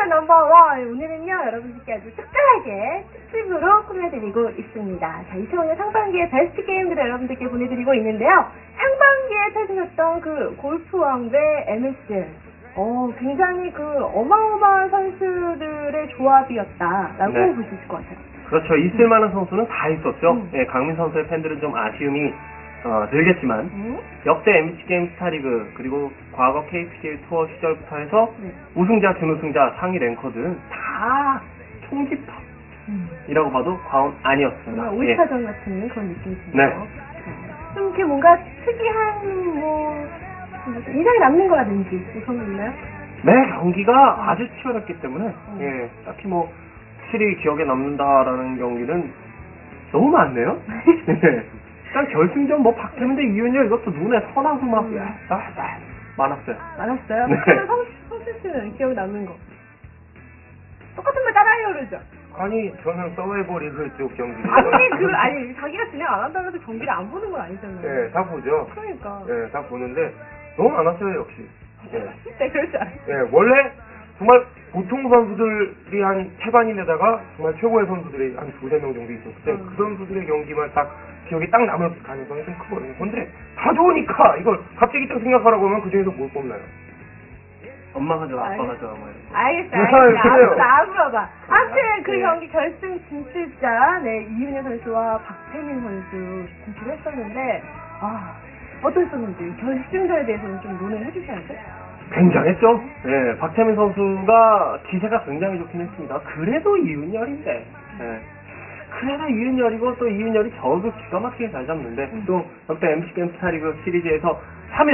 넘버원 오늘은요 여러분들께 아주 특별하게 특집으로 꾸며드리고 있습니다. 자, 2005년 상반기의 베스트 게임들을 여러분들께 보내드리고 있는데요. 상반기에 펼쳐졌던 그 골프 왕배 MS 굉장히 그 어마어마한 선수들의 조합이었다라고 네. 볼 수 있을 것 같아요. 그렇죠. 있을만한 선수는 다 있었죠. 예, 강민 선수의 팬들은 좀 아쉬움이 들겠지만 역대 MC게임 스타리그 그리고 과거 KPGA 투어 시절부터 해서 우승자, 준우승자, 상위 랭커들은 다 총집합이라고 봐도 과언 아니었습니다. 정말 올스타전 같은 그런 느낌이죠. 네. 좀 이렇게 뭔가 특이한 인상이 남는 거라든지 그런 거 있나요? 매 경기가 아주 치열했기 때문에 예, 딱히 뭐 확실히 기억에 남는다라는 경기는 너무 많네요. 일단 결승전 뭐 박태민 대 이윤열 이것도 눈에 선하고 막 많았어요. 많았어요? 네. 그러면 성수 씨는 기억 남는 거 똑같은 걸 따라하려고 그러죠? 아니 저는 서바이벌 리그 쪽 경기 아니 자기가 진행 안 한다고 해서 경기를 안 보는 건 아니잖아요. 네, 다 보죠. 그러니까 네, 다 보는데 너무 많았어요 역시. 네. 네, 그렇지 않아요. 네, 원래 정말 보통 선수들이 한 태반인에다가 정말 최고의 선수들이 한 두세 명 정도 있었을 때 그 선수들의 경기만 딱 기억이 딱 남을 가능성이 좀 크거든요. 근데 다 좋으니까 이걸 갑자기 딱 생각하라고 하면 그 중에서 뭘 뽑나요? 엄마가 저 아빠가 저 뭐 알겠어. 그래요. 안 물어봐. 아무튼 그 네. 경기 결승 진출자 이윤여 선수와 박태민 선수 진출했었는데 어떠셨는지 결승전에 대해서는 좀 논의를 해주셔야죠. 굉장했죠. 네, 박태민 선수가 기세가 굉장히 좋긴 했습니다. 그래도 이윤열인데. 네. 그래도 이윤열이고 또 이윤열이 저도 기가 막히게 잘 잡는데 또 역대 MC게임 스타리그 시리즈에서 3회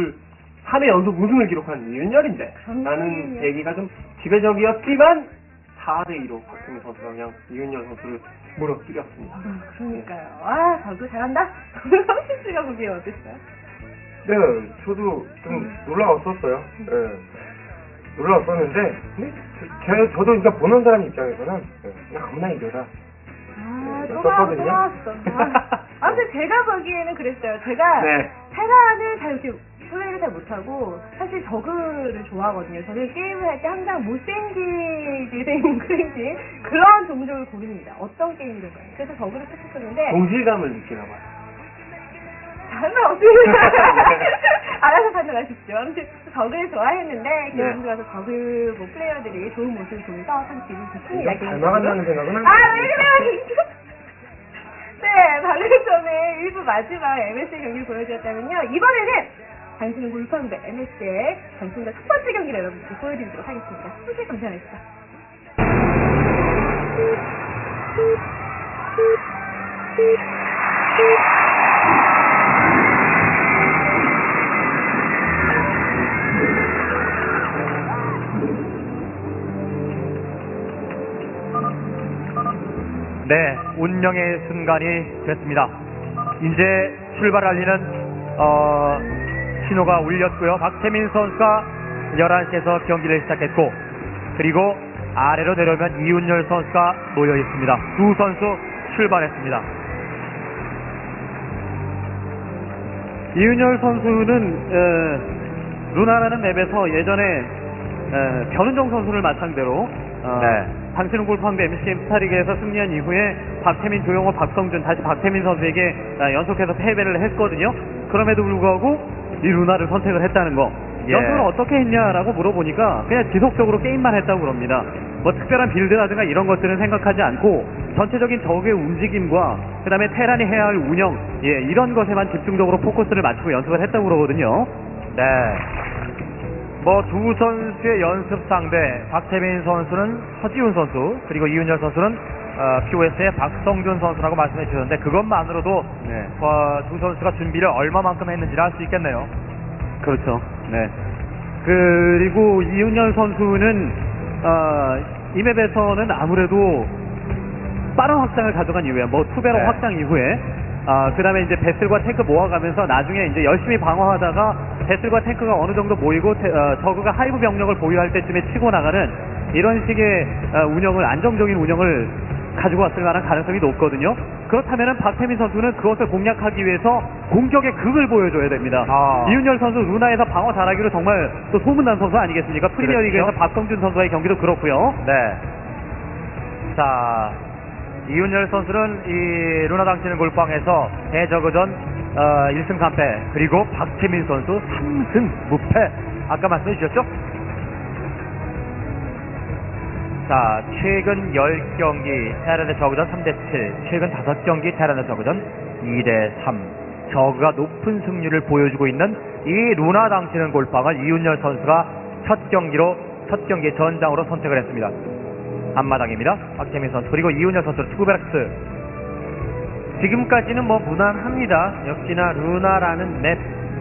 연속 우승을 기록한 이윤열인데 라는 얘기가 좀 지배적이었지만 4대2로 박태민 선수가 그냥 이윤열 선수를 무너뜨렸습니다. 그러니까요. 저도 잘한다. 성신 씨가 보기에 어땠어요? 네, 저도 좀 놀라웠었어요. 네. 놀라웠었는데 근데 저도 그러니까 보는 사람 입장에서는 그냥 아무나 이겨라. 또 나왔어. 아무튼 제가 보기에는 그랬어요. 제가 테란을 잘 이렇게 플레이를 잘 못하고 사실 저그를 좋아하거든요. 저는 게임을 할 때 항상 못생기게 된 크레이지 그런 종족을 고릅니다. 어떤 게임이든가요. 그래서 저그를 택했었는데 동질감을 느끼나 봐요. 장난 없습니다. 알아서 판단하십시오. 아무튼 저그를 좋아했는데 결국 가서 저그 플레이어들이 좋은 모습을 보면서 참 기분이 좋습니다. 닮아간다는 생각은 왜 그래요? 네, 방금 전에 일부 마지막 MS의 경기를 보여드렸다면요. 이번에는 당신은 골프왕배 MS의 당신과 첫 번째 경기를 여러분께 보여드리도록 하겠습니다. 소식 감사합니다. 네, 운명의 순간이 됐습니다. 이제 출발 알리는 신호가 울렸고요. 박태민 선수가 11시에서 경기를 시작했고 그리고 아래로 내려오면 이윤열 선수가 놓여 있습니다. 두 선수 출발했습니다. 이윤열 선수는 루나라는 맵에서 예전에 변은정 선수를 마찬가지로 당신은 골프왕배 MC게임 스타리그에서 승리한 이후에 박태민, 조영호, 박성준 다시 박태민 선수에게 연속해서 패배를 했거든요. 그럼에도 불구하고 이 루나를 선택을 했다는 거 연습을 어떻게 했냐라고 물어보니까 그냥 지속적으로 게임만 했다고 그럽니다. 뭐 특별한 빌드라든가 이런 것들은 생각하지 않고 전체적인 적의 움직임과 그 다음에 테란이 해야 할 운영 이런 것에만 집중적으로 포커스를 맞추고 연습을 했다고 그러거든요. 네. 뭐 두 선수의 연습 상대 박태민 선수는 서지훈 선수 그리고 이윤열 선수는 POS의 박성준 선수라고 말씀해 주셨는데 그것만으로도 두 선수가 준비를 얼마만큼 했는지를 알 수 있겠네요. 그렇죠. 네. 그리고 이윤열 선수는 이 맵에서는 아무래도 빠른 확장을 가져간 이후에 뭐 투배로 확장 이후에 그 다음에 이제 배슬과 탱크 모아가면서 나중에 이제 열심히 방어하다가 배슬과 탱크가 어느 정도 모이고 저그가 하이브 병력을 보유할 때쯤에 치고 나가는 이런 식의 운영을 안정적인 운영을 가지고 왔을 만한 가능성이 높거든요. 그렇다면은 박태민 선수는 그것을 공략하기 위해서 공격의 극을 보여줘야 됩니다. 이윤열 선수 루나에서 방어 잘하기로 정말 또 소문난 선수 아니겠습니까? 프리미어리그에서 그렇죠. 박성준 선수의 경기도 그렇고요. 네. 자, 이윤열 선수는 이 루나 당치는 골방에서 대저그전 1승 3패, 그리고 박태민 선수 3승 무패. 아까 말씀해 주셨죠? 자, 최근 10경기 테란의 저그전 3대7, 최근 5경기 테란의 저그전 2대3. 저그가 높은 승률을 보여주고 있는 이 루나 당치는 골방을 이윤열 선수가 첫 경기 전장으로 선택을 했습니다. 앞마당입니다. 박태민 선수 그리고 이윤열 선수 투베락스. 지금까지는 뭐 무난합니다. 역시나 루나라는 맵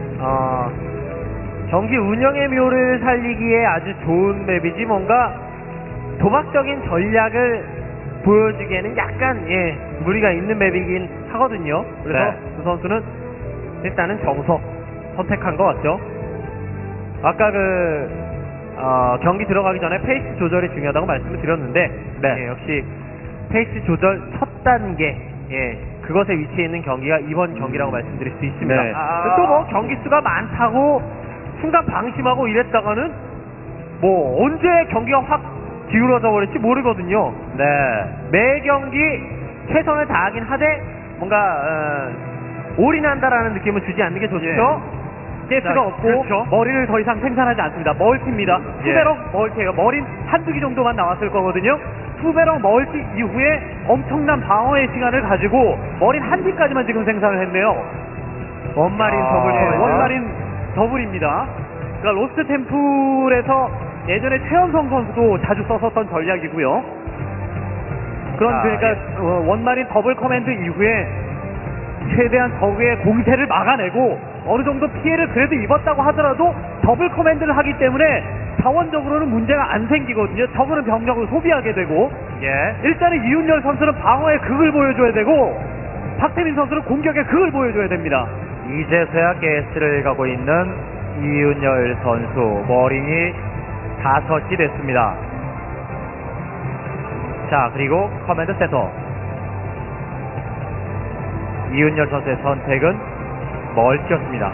경기 운영의 묘를 살리기에 아주 좋은 맵이지 뭔가 도박적인 전략을 보여주기에는 약간 무리가 있는 맵이긴 하거든요. 그래서 네. 그 선수는 일단은 정석 선택한 것 같죠. 아까 경기 들어가기 전에 페이스 조절이 중요하다고 말씀을 드렸는데 네. 역시 페이스 조절 첫 단계 그것에 위치해 있는 경기가 이번 경기라고 말씀드릴 수 있습니다. 네. 또 뭐 경기 수가 많다고 순간 방심하고 이랬다가는 뭐 언제 경기가 확 기울어져 버릴지 모르거든요. 네. 매 경기 최선을 다하긴 하되 뭔가 올인한다라는 느낌을 주지 않는 게 좋죠. 가스가 자, 없고 그렇죠. 머리를 더 이상 생산하지 않습니다. 멀티입니다. 투베럭 멀티예요. 머린 한두 개 정도만 나왔을 거거든요. 투베럭 멀티 이후에 엄청난 방어의 시간을 가지고 머린 한 기까지만 지금 생산을 했네요. 원마린 더블, 원마린 더블입니다. 그러니까 로스트 템플에서 예전에 최연성 선수도 자주 썼었던 전략이고요. 그러니까 원마린 더블 커맨드 이후에 최대한 적의 공세를 막아내고 어느 정도 피해를 그래도 입었다고 하더라도 더블 커맨드를 하기 때문에 자원적으로는 문제가 안 생기거든요. 적은 병력을 소비하게 되고 일단은 이윤열 선수는 방어의 극을 보여줘야 되고 박태민 선수는 공격의 극을 보여줘야 됩니다. 이제서야 게스트를 가고 있는 이윤열 선수. 머린이 5시 됐습니다. 자, 그리고 커맨드 센터. 이윤열 선수의 선택은 멀티였습니다.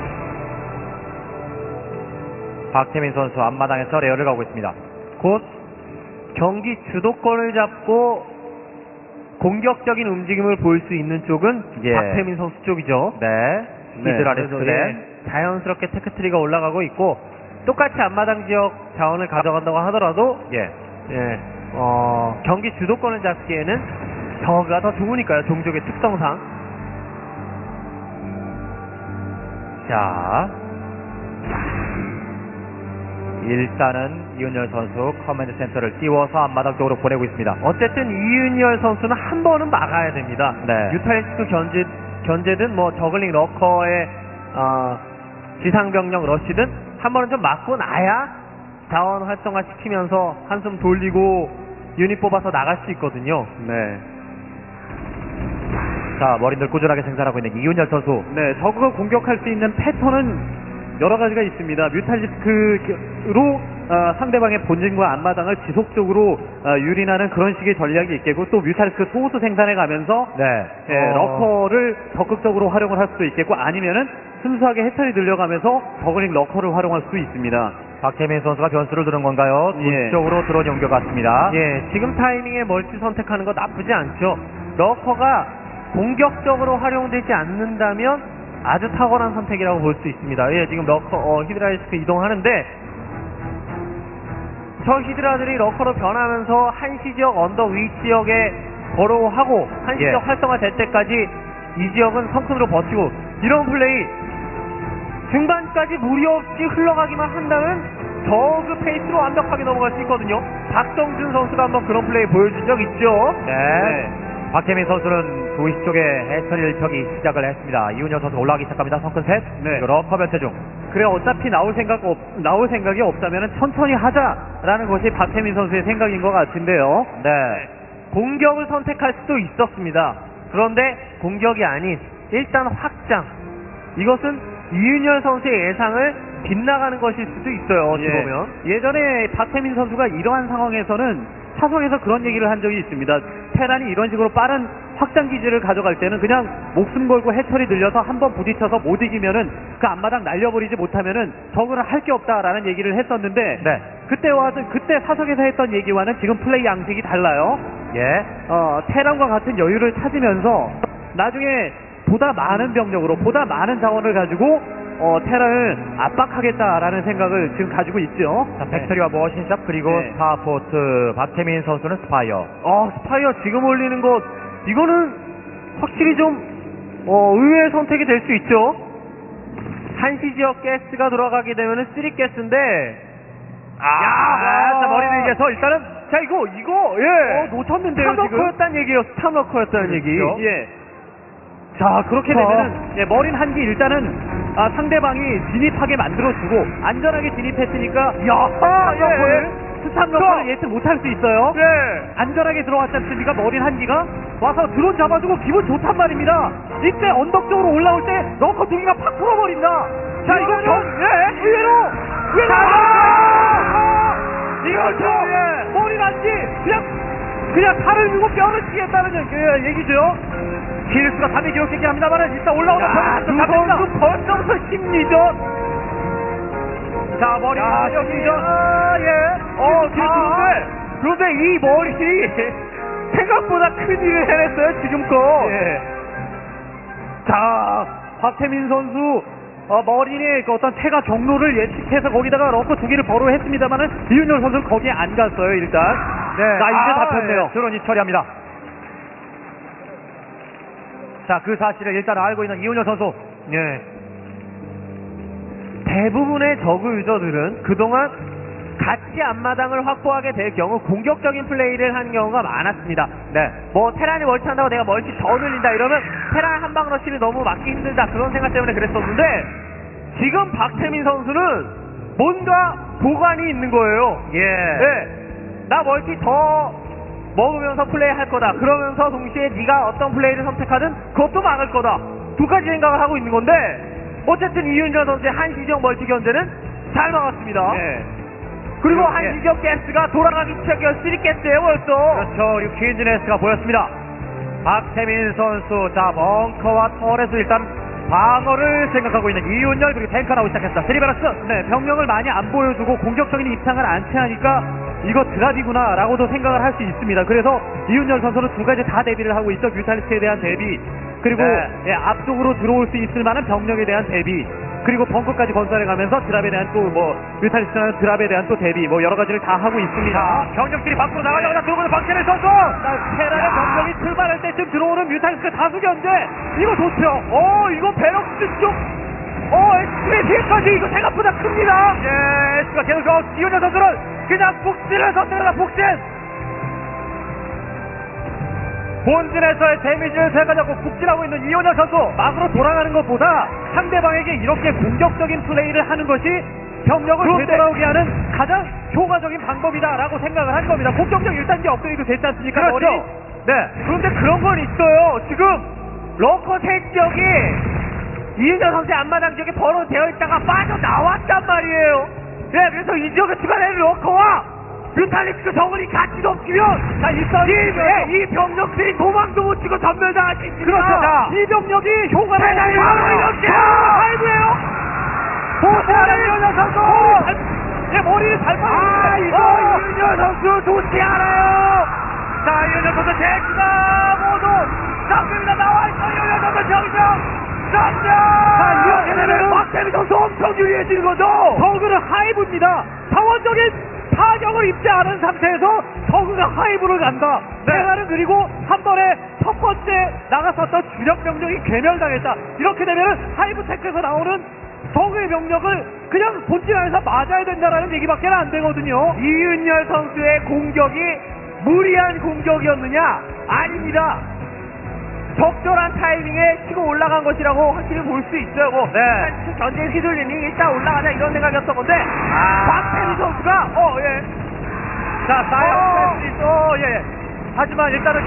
박태민 선수 앞마당에서 레어를 가고 있습니다. 곧 경기 주도권을 잡고 공격적인 움직임을 보일 수 있는 쪽은 박태민 선수 쪽이죠. 네. 히드라리스크 그래서, 대 자연스럽게 테크트리가 올라가고 있고 똑같이 앞마당 지역 자원을 가져간다고 하더라도 경기 주도권을 잡기에는 저그가 더 좋으니까요. 종족의 특성상. 자, 일단은 이윤열 선수 커맨드 센터를 띄워서 앞마당 쪽으로 보내고 있습니다. 어쨌든 이윤열 선수는 한 번은 막아야 됩니다. 네. 뮤탈리스크 견제든 뭐 저글링 러커의 지상병력 러시든 한 번은 좀 막고 나야 자원 활성화 시키면서 한숨 돌리고 유닛 뽑아서 나갈 수 있거든요. 네. 자, 머린들 꾸준하게 생산하고 있는 이윤열 선수. 네, 저그가 공격할 수 있는 패턴은 여러 가지가 있습니다. 뮤탈리스크로 상대방의 본진과 앞마당을 지속적으로 유린하는 그런 식의 전략이 있겠고, 또 뮤탈리스크 소수 생산해 가면서 러커를 적극적으로 활용을 할 수도 있겠고, 아니면은 순수하게 해처리 늘려가면서 저글링 러커를 활용할 수 있습니다. 박태민 선수가 변수를 두는 건가요? 뒤쪽으로 드론 옮겨갔습니다. 지금 타이밍에 멀티 선택하는 거 나쁘지 않죠. 러커가 공격적으로 활용되지 않는다면 아주 탁월한 선택이라고 볼 수 있습니다. 지금 러커 히드라리스크 이동하는데 저 히드라들이 러커로 변하면서 한시지역 언덕 위 지역에 버로우하고 한시지역 활성화 될 때까지 이 지역은 성큰으로 버티고, 이런 플레이 중반까지 무리 없이 흘러가기만 한다면 저그 페이스로 완벽하게 넘어갈 수 있거든요. 박성준 선수가 한번 그런 플레이 보여준 적 있죠. 박태민 선수는 2시 쪽에 해처리 일평이 시작을 했습니다. 이윤열 선수 올라가기 시작합니다. 성큰 셋. 러커 변태 중. 그래, 어차피 나올 생각이 없다면 천천히 하자라는 것이 박태민 선수의 생각인 것 같은데요. 공격을 선택할 수도 있었습니다. 그런데 공격이 아닌 일단 확장, 이것은 이윤열 선수의 예상을 빗나가는 것일 수도 있어요. 어찌 보면. 예전에 박태민 선수가 이러한 상황에서는 타석에서 그런 얘기를 한 적이 있습니다. 테란이 이런 식으로 빠른 확장 기지를 가져갈 때는 그냥 목숨 걸고 해처리 늘려서 한번 부딪혀서 못 이기면은 그 앞마당 날려버리지 못하면은 적은 할 게 없다라는 얘기를 했었는데 네. 그때 사석에서 했던 얘기와는 지금 플레이 양식이 달라요. 예. 테란과 같은 여유를 찾으면서 나중에 보다 많은 병력으로 보다 많은 자원을 가지고 테란을 압박하겠다라는 생각을 지금 가지고 있죠. 자, 팩토리와 머신샵 그리고 네. 스타포트 박태민 선수는 스파이어. 스파이어 지금 올리는 거 이거는 확실히 좀 의외의 선택이 될 수 있죠. 한시 지역 가스가 돌아가게 되면은 3가스인데 자, 머리를 위해서 일단은 자 이거 놓쳤는데요, 지금. 스타너커였다는 얘기예요. 스타너커였다는 얘기. 그렇죠. 예. 자, 그렇게 되면은 머린 한기 일단은 상대방이 진입하게 만들어주고 안전하게 진입했으니까 스탑너커를 예측 못할 수 있어요. 안전하게 들어왔지 않습니까? 머린 한기가 와서 드론 잡아주고 기분 좋단 말입니다. 이때 언덕 쪽으로 올라올 때 러커 두 개가 팍 풀어버린다. 자, 이거 의외로 이거 머린 한기 그냥 칼을 들고 뼈를 치겠다는 얘기죠. 기일수가 답이 기록했긴 합니다만 일단 올라오는 두 선수 벌써부터 심리전. 자, 머리 여기죠. 그런데 이 머리 생각보다 큰 일을 해냈어요 지금껏. 자, 박태민 선수 머리의 그 어떤 태가 경로를 예측해서 거기다가 러커 두 개를 버로했습니다만은 이윤열 선수는 거기에 안 갔어요 일단. 자, 이제 잡혔네요. 드론이 처리합니다. 자, 그 사실을 일단 알고 있는 이훈열 선수. 대부분의 저그 유저들은 그동안 같이 앞마당을 확보하게 될 경우 공격적인 플레이를 하는 경우가 많았습니다. 뭐 테란이 멀티한다고 내가 멀티 더 늘린다 이러면 테란 한방 러시를 너무 막기 힘들다 그런 생각 때문에 그랬었는데 지금 박태민 선수는 뭔가 보관이 있는 거예요. 나 멀티 더 먹으면서 플레이할 거다. 그러면서 동시에 네가 어떤 플레이를 선택하든 그것도 막을 거다. 두 가지 생각을 하고 있는 건데 어쨌든 이윤정 선수의 한시적 멀티 견제는 잘 막았습니다. 그리고 한시적 가스가 돌아가기 시작해요. 3가스예요 벌써. 그렇죠. 그리고 퀸즈네스가 보였습니다. 박태민 선수. 자, 벙커와 터렛을 일단 방어를 생각하고 있는 이윤열 그리고 탱크 나오기 시작했습니다. 스리베라스. 병력을 많이 안 보여주고 공격적인 입장을 안 취하니까 이거 드랍이구나 라고도 생각을 할 수 있습니다. 그래서 이윤열 선수는 두 가지 다 대비를 하고 있죠. 뮤탈리스트에 대한 대비 그리고 앞쪽으로 들어올 수 있을 만한 병력에 대한 대비 그리고 벙커까지 건설해가면서 드랍에 대한 또 뮤탈리스트나 드랍에 대한 또 대비 여러 가지를 다 하고 있습니다. 병력들이 밖으로 나가자마자 들어오는 박태민 선수. 테란의 병력이 출발할 때쯤 들어오는 뮤탈리스트 다수 견제 이거 좋죠. 이거 베럭스 쪽 엑스트레 뒤에까지 이거 생각보다 큽니다. S가 계속 이윤열 선수는 그냥 북진을 선택하다 북진. 본진에서의 데미지를 제거하고 북진하고 있는 이윤열 선수. 막으로 돌아가는 것보다 상대방에게 이렇게 공격적인 플레이를 하는 것이 병력을 되돌아오게 하는 가장 효과적인 방법이다라고 생각을 한 겁니다. 공격력 1단계 업그레이드 됐지 않습니까? 그렇죠. 그런데 그런 건 있어요. 지금 러커 3지역이 이윤정 선수의 앞마당 지역에 벌어되어 있다가 빠져나왔단 말이에요. 그래서 이 지역에 추가되는 러커와 뮤탈리스크 정원이 같이 덮치면 이 병력들이 도망도 못 치고 전멸당할 수 있습니다. 그렇죠. 이 병력이 효과를 바로 이렇게 아이고요. 이윤열 선수 머리를 잘 이거 이윤정 선수 좋지 않아요. 자, 이윤열 선수 제기가 모두 잡힙니다. 나와있어 이윤열 선수 저기죠. 이렇게 되면 박태민 선수 엄청 유리해지는 거죠. 저그는 하이브입니다. 자원적인 타격을 입지 않은 상태에서 저그가 하이브를 간다. 테란은 그리고 한 번에 첫 번째 나갔었던 주력 병력이 괴멸당했다. 이렇게 되면 하이브 테크에서 나오는 저그의 병력을 그냥 본진 안에서 맞아야 된다라는 얘기밖에 안 되거든요. 이윤열 선수의 공격이 무리한 공격이었느냐? 아닙니다. 적절한 타이밍에 치고 올라간 것이라고 확실히 볼 수 있어요. 전제 휘둘리니 일단 올라가자 이런 생각이었던 건데 박태민 선수가 자, 사이언스 하지만 일단은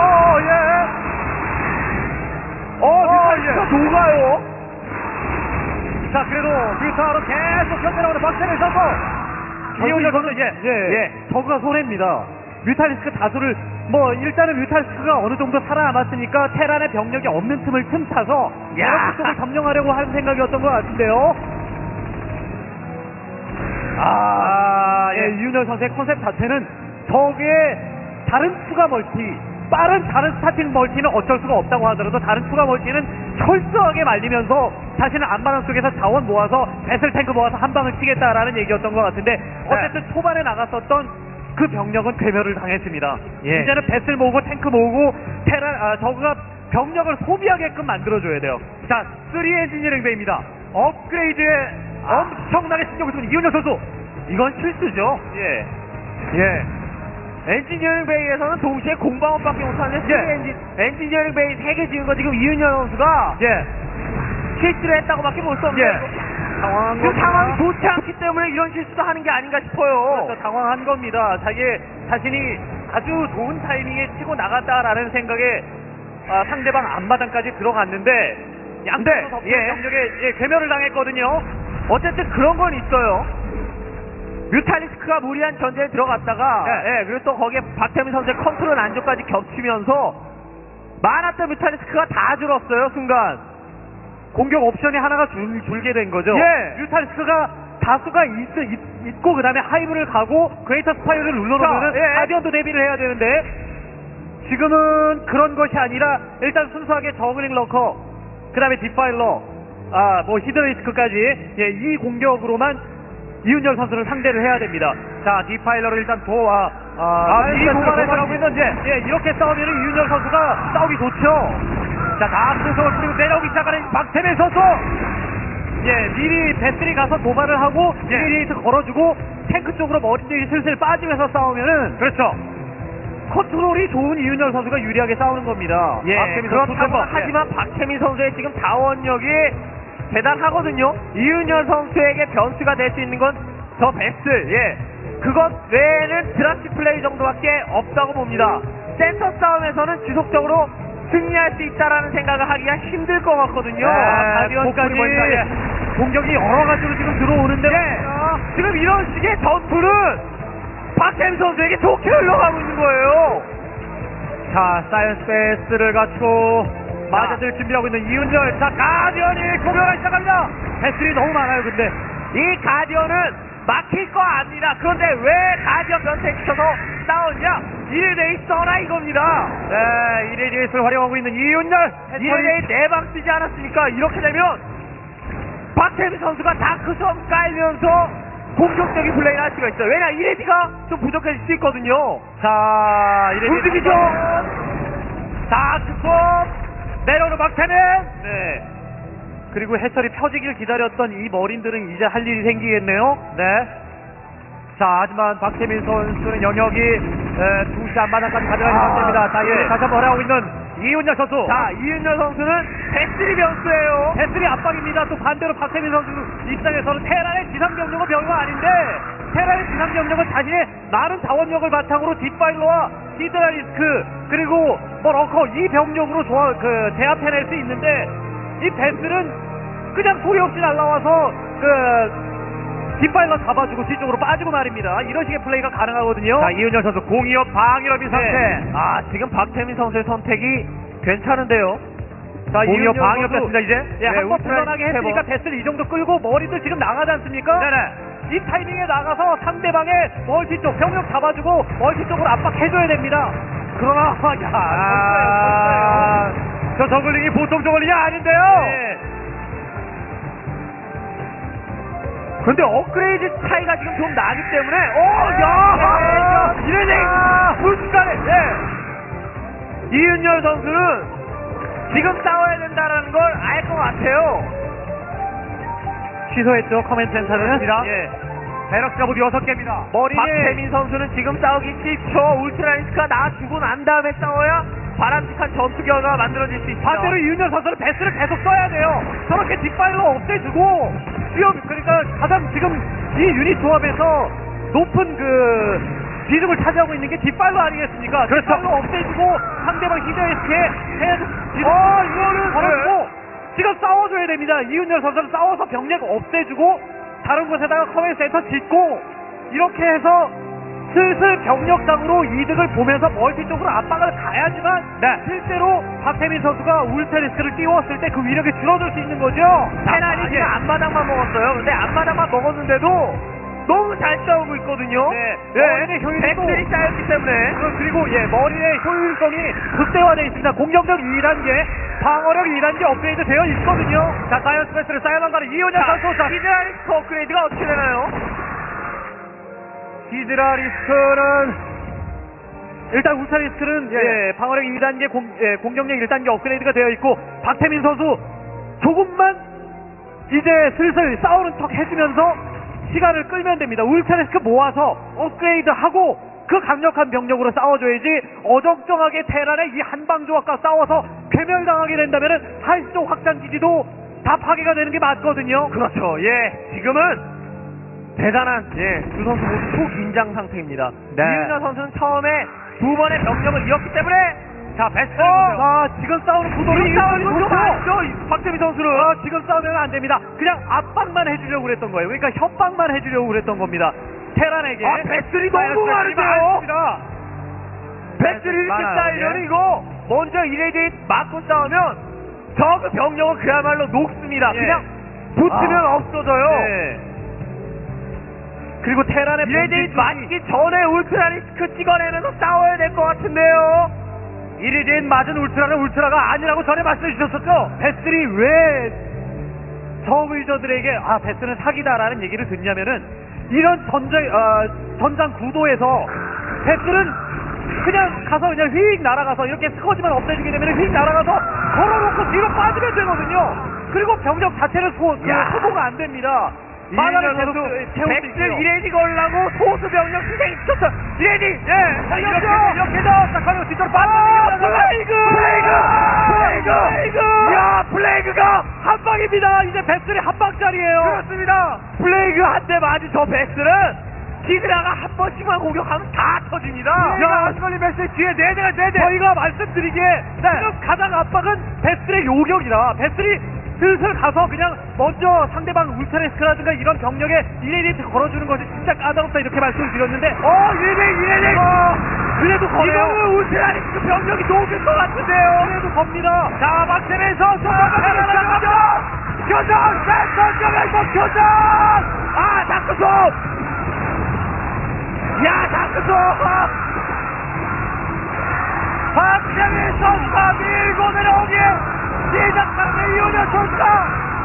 뮤탈리스크가 녹아요. 자, 그래도 뮤타로 계속 견제나오는 박태민 선수. 이윤열 선수 저그가 손해입니다. 뮤탈리스크 다수를 일단은 뮤탈리스크가 어느 정도 살아남았으니까 테란의 병력이 없는 틈을 틈타서 야. 쪽을 점령하려고 하는 생각이었던 것 같은데요. 이윤열 선수의 컨셉 자체는 적의 다른 추가 멀티, 빠른 다른 스타팅 멀티는 어쩔 수가 없다고 하더라도 다른 추가 멀티는 철저하게 말리면서 자신은 안마당 속에서 자원 모아서 배슬 탱크 모아서 한 방을 치겠다라는 얘기였던 것 같은데 어쨌든 초반에 나갔었던 그 병력은 괴멸을 당했습니다. 예. 이제는 배슬 모으고 탱크 모으고 저그가 병력을 소비하게끔 만들어줘야 돼요. 자, 3 엔지니어링 베이입니다. 업그레이드에 엄청나게 신경을 쓰는 이윤혁 선수. 이건 실수죠. 예. 엔지니어링 베이에서는 동시에 공방업밖에 못하는 엔지니어링 베이 3개 지은 거 지금 이윤열 선수가 실수를 했다고밖에 볼 수 없는 그 상황이 좋지 않기 때문에 이런 실수도 하는 게 아닌가 싶어요. 그렇죠. 당황한 겁니다. 자신이 아주 좋은 타이밍에 치고 나갔다라는 생각에 상대방 앞마당까지 들어갔는데 양대 병력에 괴멸을 당했거든요. 어쨌든 그런 건 있어요. 뮤탈리스크가 무리한 전제에 들어갔다가 그리고 또 거기에 박태민 선수의 컨트롤 안쪽까지 겹치면서 많았던 뮤탈리스크가 다 줄었어요. 순간 공격 옵션이 하나가 줄게 된 거죠. 뮤탈리스크가 다수가 있고 그 다음에 하이브를 가고 그레이터 스파이어를 눌러놓으면 가디언도 대비를 해야 되는데 지금은 그런 것이 아니라 일단 순수하게 저그링 러커 그 다음에 디파일러 히드레이스크까지 이 공격으로만 이윤열 선수를 상대를 해야 됩니다. 자, 디파일러를 일단 도와내라고 했는데 이렇게 싸우면 이윤열 선수가 싸우기 좋죠. 자, 다크성을 뿌리고 내려오기 시작하는 박태민 선수. 미리 배틀이 가서 도발을 하고 이리에이트 걸어주고 탱크 쪽으로 머리들이 슬슬 빠지면서 싸우면은 그렇죠. 컨트롤이 좋은 이윤열 선수가 유리하게 싸우는 겁니다. 그렇다고 하지만 박태민 선수의 지금 자원력이 대단하거든요. 이윤열 선수에게 변수가 될 수 있는 건 저 배슬, 그것 외에는 드라치 플레이 정도밖에 없다고 봅니다. 센터 싸움에서는 지속적으로 승리할 수 있다라는 생각을 하기가 힘들 것 같거든요. 가디언까지 공격이 여러 가지로 지금 들어오는데 지금 이런 식의 전투는 박태민 선수에게 좋게 흘러가고 있는 거예요. 자, 사이언스 베이스를 갖추고 맞아들 준비하고 있는 이윤열. 자, 가디언이 공격을 시작합니다. 배슬이 너무 많아요. 근데 이 가디언은 막힐 거 아닙니다. 그런데 왜 가디언 변태시켜서 싸웠냐? 1레이 써라 이겁니다. 1레이스를 활용하고 있는 이윤열. 1레이 4방 쓰지 않았습니까? 이렇게 되면 박태민 선수가 다크섬 깔면서 공격적인 플레이를 할 수가 있어요. 왜냐? 1레이가 좀 부족해질 수 있거든요. 자, 움직이죠. 다크섬 내려오는 박태민. 그리고 해철이 펴지길 기다렸던 이 머린들은 이제 할 일이 생기겠네요. 자, 하지만 박태민 선수는 영역이 2시 앞마당까지 가져가는 상태입니다. 자, 다시 한번 활용하고 있는 이윤열 선수. 자, 이윤열 선수는 배슬이 변수예요. 배슬이 압박입니다. 또 반대로 박태민 선수 입장에서는 테란의 지상병력은 병력 아닌데 테란의 지상병력은 자신의 많은 자원력을 바탕으로 뒷바일러와 히드라리스크 그리고 러커 이 병력으로 제압해낼 수 있는데 이 배슬은 그냥 소리 없이 날라와서 뒷바일러 잡아주고 뒤쪽으로 빠지고 말입니다. 이런 식의 플레이가 가능하거든요. 자, 이윤열 선수 공이업 방위럽인 상태. 지금 박태민 선수의 선택이 괜찮은데요. 자, 공이업 방위럽 됐습니다. 이제 한번 불안하게 했으니까 배슬 이 정도 끌고 머리도 지금 나가지 않습니까? 이 타이밍에 나가서 상대방의 멀티 쪽 병력 잡아주고 멀티 쪽으로 압박해줘야 됩니다. 그러나 저 저글링이 보통 저글링이 아닌데요. 그런데 업그레이드 차이가 지금 좀 나기 때문에 이래네 순간에 이윤열 선수는 지금 싸워야 된다는 걸 알 것 같아요. 취소했죠. 커맨드 센터는. 베럭스가 모두 6개입니다. 박태민 선수는 지금 싸우기 싫죠. 울트라리스크가 나주고 난 다음에 싸워야 바람직한 전투 결과가 만들어질 수 있습니다. 반대로 이윤열 선수는 배스를 계속 써야 돼요. 저렇게 뒷바일러 없애주고 그러니까 가장 지금 이 유닛 조합에서 높은 비중을 차지하고 있는 게 뒷바일러 아니겠습니까? 그렇죠. 뒷바일러 없애주고 상대방 히드에스케 이거는 걸어주고 지금 싸워줘야 됩니다. 이윤열 선수는 싸워서 병력 없애주고 다른 곳에다가 커맨드 센터 짓고 이렇게 해서 슬슬 병력상으로 이득을 보면서 멀티 쪽으로 압박을 가야지만 실제로 박태민 선수가 울트라리스크를 띄웠을 때 그 위력이 줄어들 수 있는 거죠. 테란이 지금 앞마당만 먹었어요. 근데 앞마당만 먹었는데도 너무 잘 싸우고 있거든요. 머리의 효율도 백들이 쌓였기 때문에. 그리고 머리의 효율성이 극대화되어 있습니다. 공격력 2단계, 방어력 2단계 업그레이드 되어 있거든요. 자, 사이언 스페이스를 쌓여만 가는 이윤열 선수. 자, 히드라리스크 업그레이드가 어떻게 되나요? 히드라리스크는 일단 울트라리스크는 방어력 2단계, 공격력 1단계 업그레이드가 되어 있고 박태민 선수 조금만 이제 슬슬 싸우는 척 해주면서 시간을 끌면 됩니다. 울트라리스크 모아서 업그레이드하고 그 강력한 병력으로 싸워줘야지 어정쩡하게 테란의 이 한방 조합과 싸워서 괴멸당하게 된다면 한시적 확장기지도 다 파괴가 되는 게 맞거든요. 그렇죠. 지금은 대단한 두 선수 모두 초긴장 상태입니다. 이윤열 선수는 처음에 두 번의 병력을 잃었기 때문에 자 베스트를 보세요. 지금 싸우는 구도를 지금 싸우는 건 좀 아니죠, 박태민 선수는. 지금 싸우면 안 됩니다. 그냥 압박만 해주려고 그랬던 거예요. 그러니까 협박만 해주려고 그랬던 겁니다. 테란에게. 베스트리 너무 많은데요. 베스트리 이렇게 쌓이면 이거 먼저 이레디 맞고 싸우면 저그 병력은 그야말로 녹습니다. 그냥 붙으면 없어져요. 그리고 테란의 이레디 맞기 전에 울트라리스크 찍어내면서 싸워야 될 것 같은데요. 이리디엔 맞은 울트라는 울트라가 아니라고 전에 말씀해 주셨었죠. 베스들이 왜 저울저들에게 베스는 사기다라는 얘기를 듣냐면은 이런 전장 구도에서 베스는 그냥 가서 그냥 휙 날아가서 이렇게 스커지만 없애주게 되면 휙 날아가서 걸어놓고 뒤로 빠지면 되거든요. 그리고 병력 자체는 소모가 안 됩니다. 이윤열 선수 백스 이레디 걸라고 소수 병력 희생시켰어. 이레디 이렇게도 시작하면 뒤쪽으로 플레이그 야 플레이그가 한 방입니다. 이제 베스리 한 방짜리예요. 그렇습니다. 플레이그 한 대 맞은 저 베스는 히드라가 한 번씩만 공격하면 다 터집니다. 아스멀리 베스의 뒤에 4대가 저희가 말씀드리기에 지금 가장 압박은 베스의 요격이라 베스리 슬슬 가서 그냥 먼저 상대방 울트라리스크라든가 이런 병력에 이레디트 걸어주는 것이 진짜 까다롭다 이렇게 말씀을 드렸는데 이레디 그래도 거네요. 이거는 울트라리스크 병력이 녹을 것 같은데요. 그래도 겁니다. 자 박태민 선수 교전 교전 다크손 다크손 박태민 선수가 밀고 내려오기에 시작하는 이윤열 선수가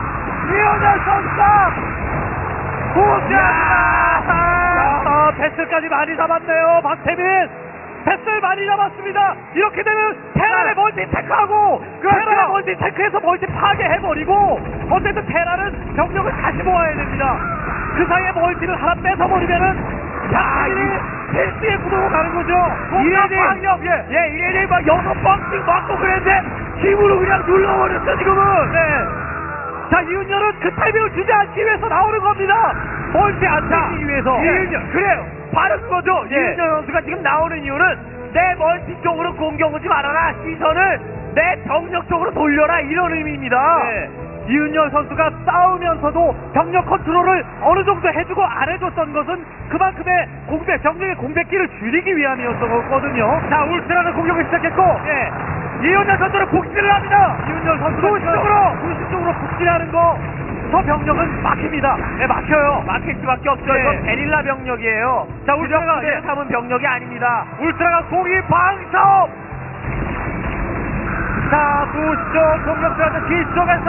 패스까지 많이 잡았네요. 박태민 패스를 많이 잡았습니다. 이렇게 되면 테란의 멀티 테크하고 테란의 멀티 테크에서 멀티 파괴해버리고 어쨌든 테란은 병력을 다시 모아야 됩니다. 그 사이에 멀티를 하나 뺏어버리면은 필수의 구도로 가는 거죠. 이래니 막 6번씩 맞고 그랬는데 힘으로 그냥 눌러버렸어 지금은. 자, 이윤열은 그 타이밍을 주지 않기 위해서 나오는 겁니다. 멀티 안 뺏기 위해서. 그래요. 바로 그거죠. 이윤열 선수가 지금 나오는 이유는 내 멀티 쪽으로 공격 오지 말아라. 시선을 내 병력 쪽으로 돌려라. 이런 의미입니다. 이윤열 선수가 싸우면서도 병력 컨트롤을 어느 정도 해주고 안 해줬던 것은 그만큼의 병력의 공백기를 줄이기 위함이었거든요. 자, 울트라는 공격을 시작했고, 이윤열 선수는 북진을 합니다. 이윤열 선수는 도시쪽으로 북진하는 거, 저 병력은 막힙니다. 막혀요. 막힐 수밖에 없죠. 이건 베릴라 병력이에요. 자, 울트라가 삼은 병력이 아닙니다. 울트라가 공이 방석. 자, 도시쪽 공격수한테 뒤쪽에서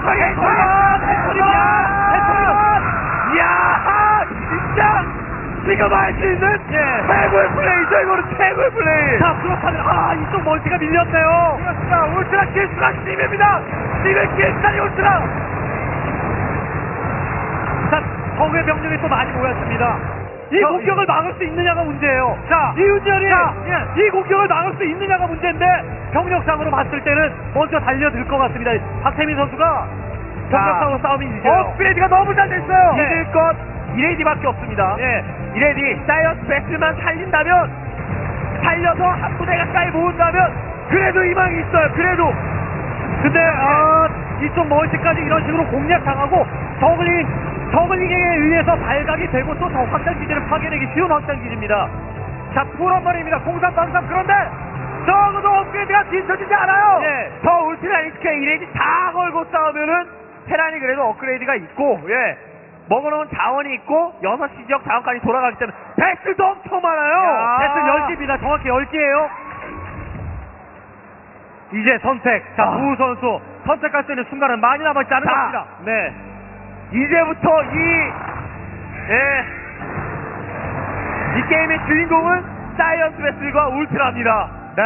이야 진짜 지금 할 수 있는 최고의 플레이죠. 이거는 최고의 플레이. 자, 그렇다면 이쪽 멀티가 밀렸네요. 그렇습니다. 울트라 길수가 심입니다. 지금 길수까지 울트라. 자, 적의 병력이 또 많이 모였습니다. 이 공격을 막을 수 있느냐가 문제예요. 자, 이윤열이 이 공격을 막을 수 있느냐가 문제인데 병력상으로 봤을 때는 먼저 달려들 것 같습니다. 박태민 선수가 병력상으로 싸움이 이겨요. 업그레이드가 너무 잘 됐어요. 이길 것 이레디밖에 없습니다. 이레디 사이언스 베스만 살린다면, 살려서 한 부대 가까이 모은다면 그래도 희망이 있어요. 그래도. 근데 이쪽 멀티까지 이런 식으로 공략당하고 저글링 저글링에 의해서 발각이 되고 또 더 확장기지를 파괴되기 쉬운 확장기지입니다. 자, 풀어버립니다. 공산방삼. 그런데 적어도 업그레이드가 뒤처지지 않아요. 예. 저 울트라 리스크에 이레지 다 걸고 싸우면은 테란이 그래도 업그레이드가 있고, 예. 먹어놓은 자원이 있고 6시 지역 자원까지 돌아가기 때문에 배슬도 엄청 많아요. 패스 10개입니다. 정확히 10개예요. 이제 선택. 자, 부 선수 선택할 수 있는 순간은 많이 남아있지 않은 것 같습니다. 네. 이제부터 이 게임의 주인공은 사이언스 베슬과 울트라입니다. 네.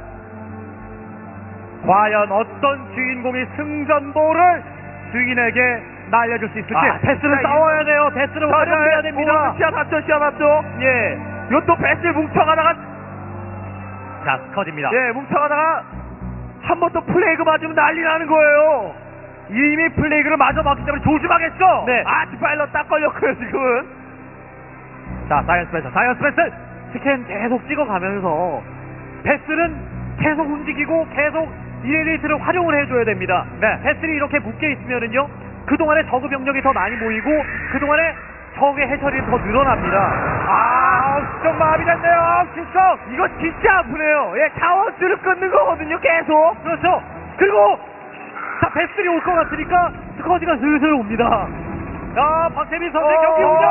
과연 어떤 주인공이 승전보를 주인에게 날려줄 수 있을지. 패스를 싸워야 돼요. 패스를 활용해야 됩니다. 시야 잡죠. 예. 요또 배슬 뭉쳐가다가, 자, 스커지입니다. 예, 뭉쳐가다가 한 번 또 플레이그 맞으면 난리 나는 거예요. 이미 플레이그를 맞아 맞기 때문에 조심하겠어. 네. 디파일러 딱 걸렸고요, 지금은. 자, 사이언스 패스. 스캔 계속 찍어가면서 패스는 계속 움직이고 계속 이레디스를 활용을 해줘야 됩니다. 네. 패스를 이렇게 묶여 있으면은요, 그동안에 저그 병력이 더 많이 모이고 그동안에 적의 해처리가 더 늘어납니다. 좀 마음이 됐네요. 실속. 이거 진짜 아프네요. 예, 자원줄을 끊는 거거든요, 계속. 그렇죠. 그리고 자, 패스리 올 것 같으니까 스커지가 슬슬 옵니다. 야, 박태민 선수의 경기 운영.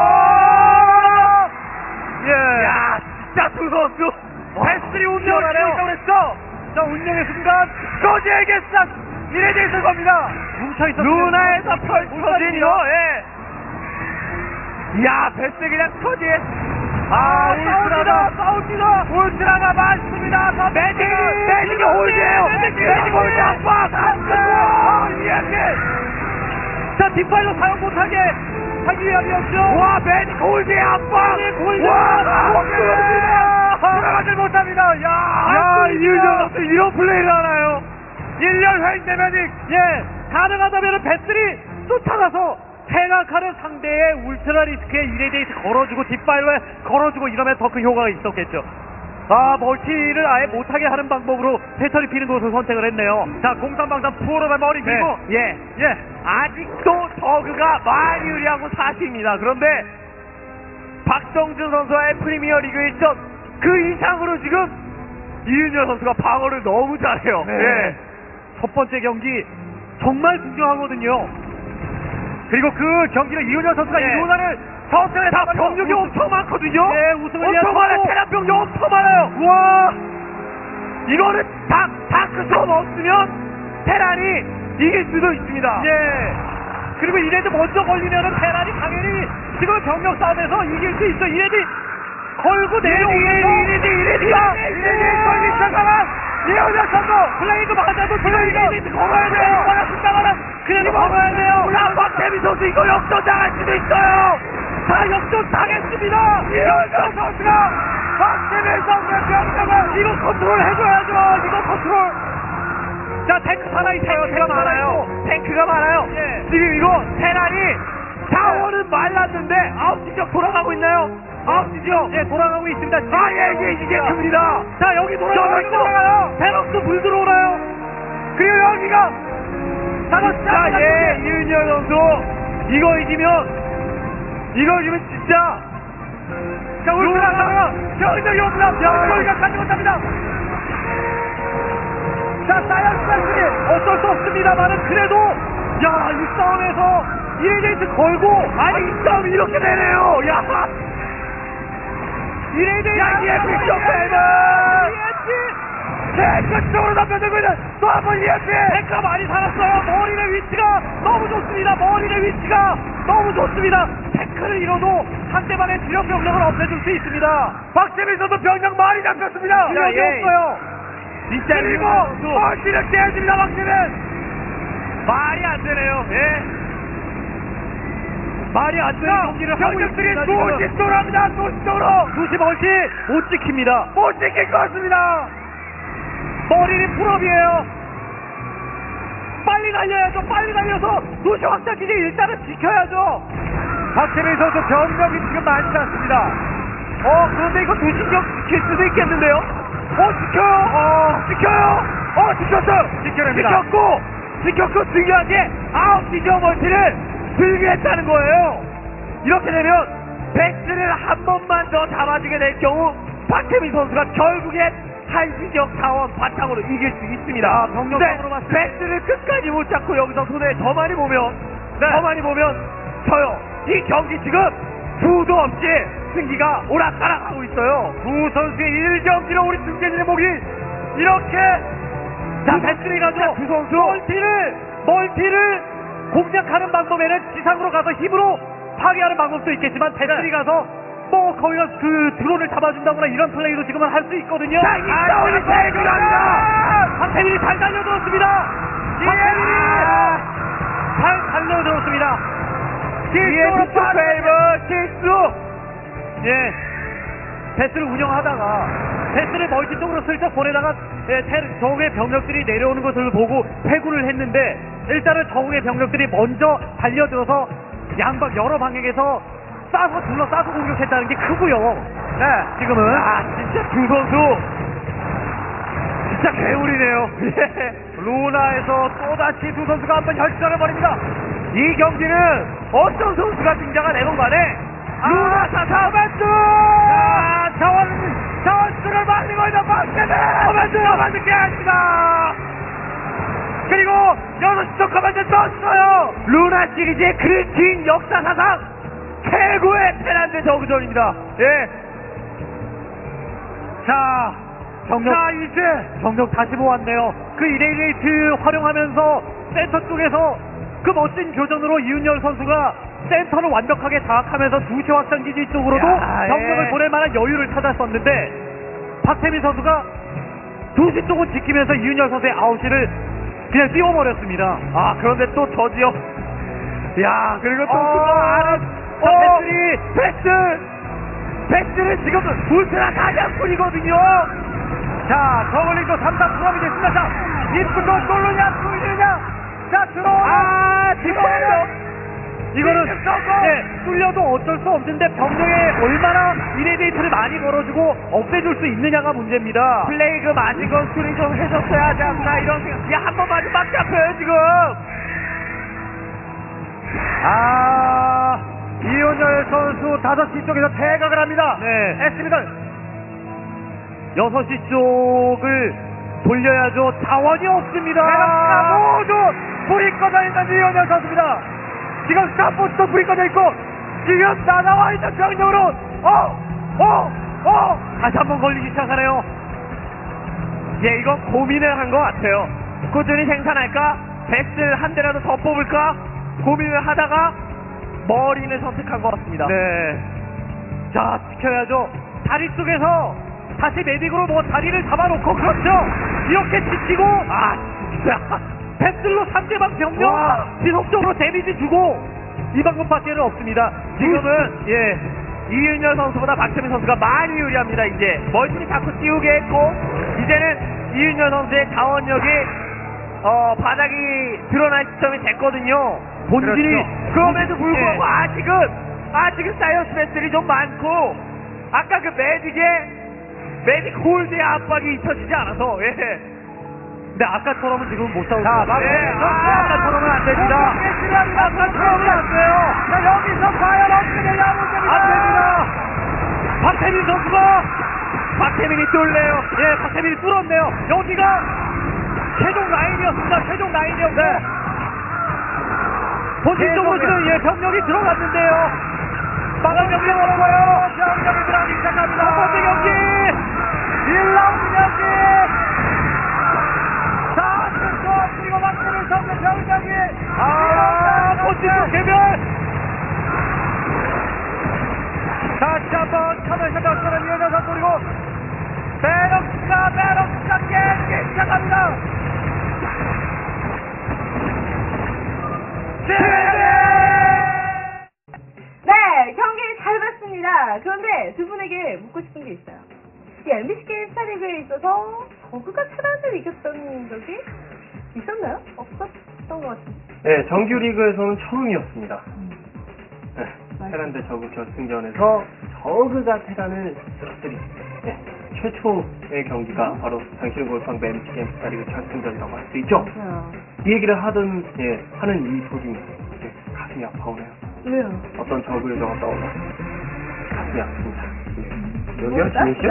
예. 야, 진짜 두 선수. 배슬이 운영을 시작을 했어. 자, 운영의 순간 스커지에게 싹 이레디스 겁니다. 뭉쳐있었어요. 루나에서 펼쳐진요. 예. 야, 베스 그냥 스커지에. 싸웁니다. 울트라가 많습니다. 매직이 홀드예요. 매직이 홀드 압박. 자, 뒷발로 사용 못하게 하기 위함이었죠. 와, 매직 홀드의 압박. 돌아가질 못합니다. 야, 이윤정 선수 이런 플레이를 하나요? 1년 회인대 매직. 예, 가능하다면 배슬이 쫓아가서 생각하는 상대의 울트라 리스크에 이레데이트 걸어주고 뒷발로 걸어주고 이러면 더 큰 효과가 있었겠죠. 멀티를 아예 못하게 하는 방법으로 패턴이 피는 곳을 선택을 했네요. 자, 공산방산 프로의 머리 밀고. 예. 아직도 저그가 많이 유리하고 사실입니다. 그런데 박성준 선수와의 프리미어 리그 1전 그 이상으로 지금 이윤열 선수가 방어를 너무 잘해요. 네. 첫 번째 경기 정말 중요하거든요. 그리고 그 경기는 이윤열 선수가 네. 이혼을 저승에 다 병력이 엄청 많거든요. 네, 우승을 엄청 많아요. 테란 병력 엄청 많아요. 와, 이거는 다크스톰 없으면 테란이 이길 수도 있습니다. 예. 그리고 이레드 먼저 걸리면은 테란이 당연히 지금 병력 싸움에서 이길 수 있어. 이레드 걸고 내려오면서 이레디가 걸리 시작하면 이윤열 선수 플레이그 맞아도 이레디 걸어야 돼요. 그래도 걸어야 돼요. 야, 박태민 선수 이거 역전 당할 수도 있어요. 자, 역전 당했습니다. 이윤열 선수가 박태민 선수의 병력을 이거 컨트롤 해줘야죠. 이거 컨트롤. 자, 탱크 살아있어요. 탱크가 많아요. 예. 지금 이거 테란이 자원은 말랐는데 9시 지역 돌아가고 있나요? 9시 지역. 예, 돌아가고 있습니다. 이게 큽니다. 자, 여기 돌아가고 있고 돌아가요. 베럭스 물 들어오나요? 그리고 여기가 자, 이윤열 선수 이거 이기면 진짜 자, 울트라가 경기력이 옵니다. 경기가 가지 못합니다. 자, 사이언스 어쩔 수 없습니다만은 그래도 야, 이 싸움에서 이레데이트 걸고 아니, 이 싸움이 이렇게 되네요. 야, 이레데이트 EMP 쇼페이드 탱크 쪽으로 덤벼들고 있는 또 한 번 EMP. 탱크가 많이 살았어요. 머리의 위치가 너무 좋습니다. 탱크를 잃어도 상대방의 주력 병력을 없애줄 수 있습니다. 박재민 선수 병력 많이 잡혔습니다. 주력이 없어요. 진짜 그리고 멀티를 깨집니다. 박재민 말이 안 되네요. 예. 말이 안 되는 경기를 하고 병력들이 있습니다. 도시 쪽으로 합니다. 도시 쪽으로 두시 멀티 못 지킵니다. 못 지킬 것 같습니다. 머리는 풀업이에요. 빨리 달려서 도시 확장기지 일단은 지켜야죠. 박재민 선수 병력이 지금 많지 않습니다. 그런데 이거 도시 지역 지킬 수도 있겠는데요. 지켰어요. 지켜냅니다. 지켰고 중요한 게 9시 지역 멀티를 불리했다는 거예요. 이렇게 되면 베스를 한 번만 더 잡아주게 될 경우 박태민 선수가 결국엔 한시적 자원 바탕으로 이길 수 있습니다. 병력적으로 봤을 때 베스를 끝까지 못 잡고 여기서 손에 더 많이 보면 져요. 이 경기 지금 두도 없이 승기가 오락가락하고 있어요. 두 선수의 1경기로 우리 중계진의 목이 이렇게 자 배틀이 가죠. 두 선수 멀티를 공략하는 방법에는 지상으로 가서 힘으로 파괴하는 방법도 있겠지만 배틀이 가서 뭐 거기가 그 드론을 잡아준다거나 이런 플레이도 지금은 할 수 있거든요. 자, 이 싸움이 대결합니다. 박태민이 잘 달려들었습니다. 잘 달려들었습니다. 실수로 실수. 예. 배스를 운영하다가 배스를 멀티 쪽으로 슬쩍 보내다가 적의 병력들이 내려오는 것을 보고 회군을 했는데 일단은 적의 병력들이 먼저 달려들어서 양방 여러 방향에서 둘러싸서 공격했다는 게 크고요. 네, 지금은 진짜 두 선수 진짜 괴물이네요. 루나에서 또다시 두 선수가 한번 혈전을 벌입니다. 이 경기는 어떤 선수가 등장을 내건 간에 루나 사사반수 자원수를 말리고 있는 박태민 커맨드 깨집니다. 그리고 6시 커맨드 떴어요. 루나 시리즈의 그린 역사사상 최고의 테란드 저그전입니다. 예. 자 이제 병력 다시 모았네요. 그 이레이트 활용하면서 센터 쪽에서 그 멋진 교전으로 이윤열 선수가 센터를 완벽하게 장악하면서 2시 확장기지 쪽으로도 야, 병력을 예. 보낼 만한 여유를 찾았었는데 박태민 선수가 2시 쪽은 지키면서 이윤열 선수의 9시를 그냥 띄워버렸습니다. 그런데 또 저지요. 야, 그리고 또 패스를 지금 울트라 사냥꾼이거든요. 자, 저글링도 3단 수업이 됐습니다. 자, 입구도 뚫느냐, 뚫느냐. 자, 이거는 뚫려도 어쩔 수 없는데 병력에 얼마나 이레디에이터를 많이 걸어주고 없애줄 수 있느냐가 문제입니다. 플레이그 마지건 수리 좀 해줬어야 하지 않나 이런 생각. 야, 한 번 맞으면 막 잡혀요 지금. 이윤열 선수 5시 쪽에서 대각을 합니다. 네. 했습니다. 6시 쪽을 돌려야죠. 자원이 없습니다. 모두 불이 꺼져 있는 이윤열 선수입니다. 지금 스타포트도 불이 꺼져 있고 지금 다 나와 있는 병력으로 다시 한번 걸리기 시작하네요. 예, 이거 고민을 한 것 같아요. 꾸준히 생산할까? 베스트 한 대라도 더 뽑을까? 고민을 하다가 머리는 선택한 것 같습니다. 네. 자, 지켜야죠. 다리 쪽에서 다시 메딕으로 뭐 다리를 잡아놓고 그렇죠. 이렇게 지키고 진짜. 패슬로 상대방 병력 지속적으로 데미지 주고 이 방법밖에는 없습니다. 지금은 이윤열 선수보다 박태민 선수가 많이 유리합니다. 이제 멀티를 자꾸 띄우게 했고 이제는 이윤열 선수의 자원력이 바닥이 드러날 시점이 됐거든요. 본질이 그렇죠. 그럼에도 불구하고 아직은 사이언스 배슬이 좀 많고 아까 그 매직 홀드의 압박이 잊혀지지 않아서 근데 아까처럼은 지금 못 싸우죠. 아까처럼은 안 됩니다. 아까처럼은 안 돼요. 자, 여기서 과연 어떻게 되냐 안 됩니다. 박태민 선수가 박태민이 뚫네요. 박태민이 뚫었네요. 여기가 최종 라인이었습니다. 최종 라인이었고 본질적으로 지금 병력이 들어갔는데요. 경기 어려워요. 병력이 들어가기 시작합니다. 첫 번째 경기 1라운드 경기. 그리고 박태민 선수 병력이 본질적 개별. 다시 한번 카메라 시작하는 이현정 선수 그리고 베럭스가 깨기 시작합니다. 네, 경기 잘 봤습니다. 그런데 두 분에게 묻고 싶은 게 있어요. 이 MBC 게임 스타리그에 있어서 저그가 테란을 이겼던 적이 있었나요? 없었던 것 같은데. 네, 정규리그에서는 처음이었습니다. 네, 테란 대 저그 결승전에서 저그가 테란을 격들이 최초의 경기가 바로 당신의 골프방배 MBC 게임 스타리그 결승전이라고 할 수 있죠. 이 얘기를 하는 이 도중에 가슴이 아파오네요. 왜요? 어떤 적을 저가 떠올라 가슴이 아픕니다. 여기요? 뭐다? 진이시요?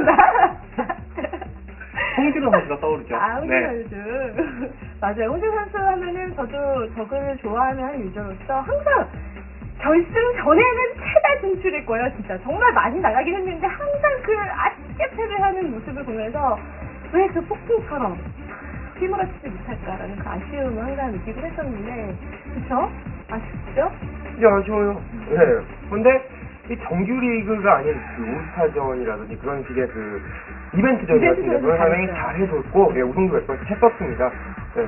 홍진호 선수가 떠오르죠. 아, 홍진호 네. 선수. 맞아요. 홍진호 선수 하면은 저도 적을 좋아하는 한 유저로서 항상 결승 전에는 최다 진출일 거예요, 진짜. 정말 많이 나가긴 했는데 항상 그 아쉽게 패배하는 모습을 보면서 왜 그 폭풍처럼 휘몰아치지 못할까라는 그 아쉬움을 항상 느끼곤 했었는데, 그쵸? 아쉽죠? 이제 아쉬워요. 네. 근데 이 정규리그가 아닌 그 올스타전이라든지 그런 식의 그 이벤트전 같은 게 그런 상당히 잘해줬고, 예, 우승도 몇 번 했었습니다. 네.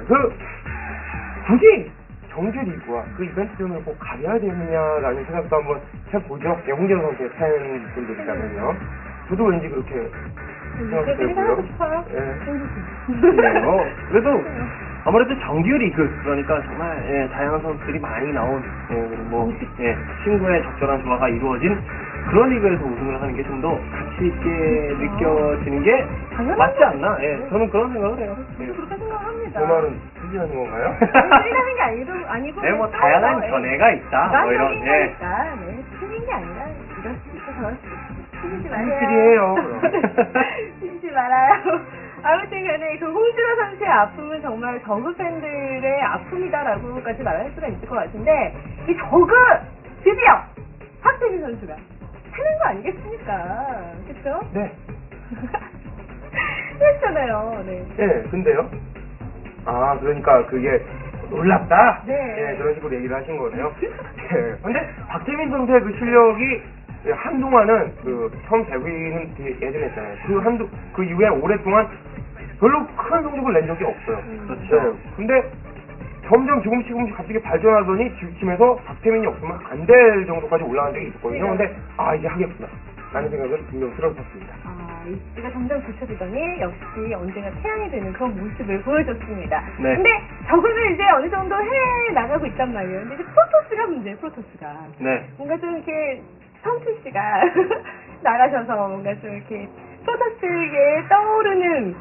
굳이 정규리그와 그 이벤트전을 꼭 가려야 되느냐라는 생각도 한번 해보죠. 예, 홍진호 선수의 팬분들이라면요. 저도 왠지 그렇게 생각이 그렇게 들고요. 하고 싶어요. 예. 그래요. 그래도 아무래도 정규리그 그러니까 정말 예, 다양한 선수들이 많이 나온 뭐 친구의 적절한 조화가 이루어진 그런 리그에서 우승을 하는 게 좀 더 가치 있게 느껴지는 게 맞지 않나? 예, 저는 그런 생각을 해요. 예. 그렇게 생각합니다. 제 말은 틀리는 건가요? 틀리는 게 아니고 네, 뭐 다양한 견해가 있다. 뭐 이런. 주관적인 예. 거니까, 네, 틀린 게 아니라 이럴 수 있고 저럴 수 있고. 틀리지 마세요. 틀리해요. 틀리지 말아요. 아무튼 간에 그 홍진호 선수의 아픔은 정말 저그 팬들의 아픔이다라고까지 말할 수가 있을 것 같은데, 이 저그 드디어 박태민 선수가 하는 거 아니겠습니까? 그쵸? 네. 했잖아요. 네. 예, 근데요? 아, 그러니까 그게 놀랍다? 네. 예, 그런 식으로 얘기를 하신 거네요. 예. 근데 박태민 선수의 그 실력이 예, 한동안은 그 처음 데뷔는 예전에 했잖아요. 그 이후에 오랫동안 별로 큰 성적을 낸 적이 없어요. 그렇죠. 예. 근데 점점 조금씩 갑자기 발전하더니 지금에서 박태민이 없으면 안 될 정도까지 올라간 적이 있었거든요. 근데 아, 이제 하겠구나 라는 생각은 분명 들었었습니다. 아, 이가 점점 굳혀지더니 역시 언젠가 태양이 되는 그런 모습을 보여줬습니다. 네. 근데 적응을 이제 어느 정도 해 나가고 있단 말이에요. 근데 이제 프로토스가 문제예요, 프로토스가. 네. 뭔가 좀 이렇게 성춘 씨가 나가셔서 뭔가 좀 이렇게 프로토스에 떠오르는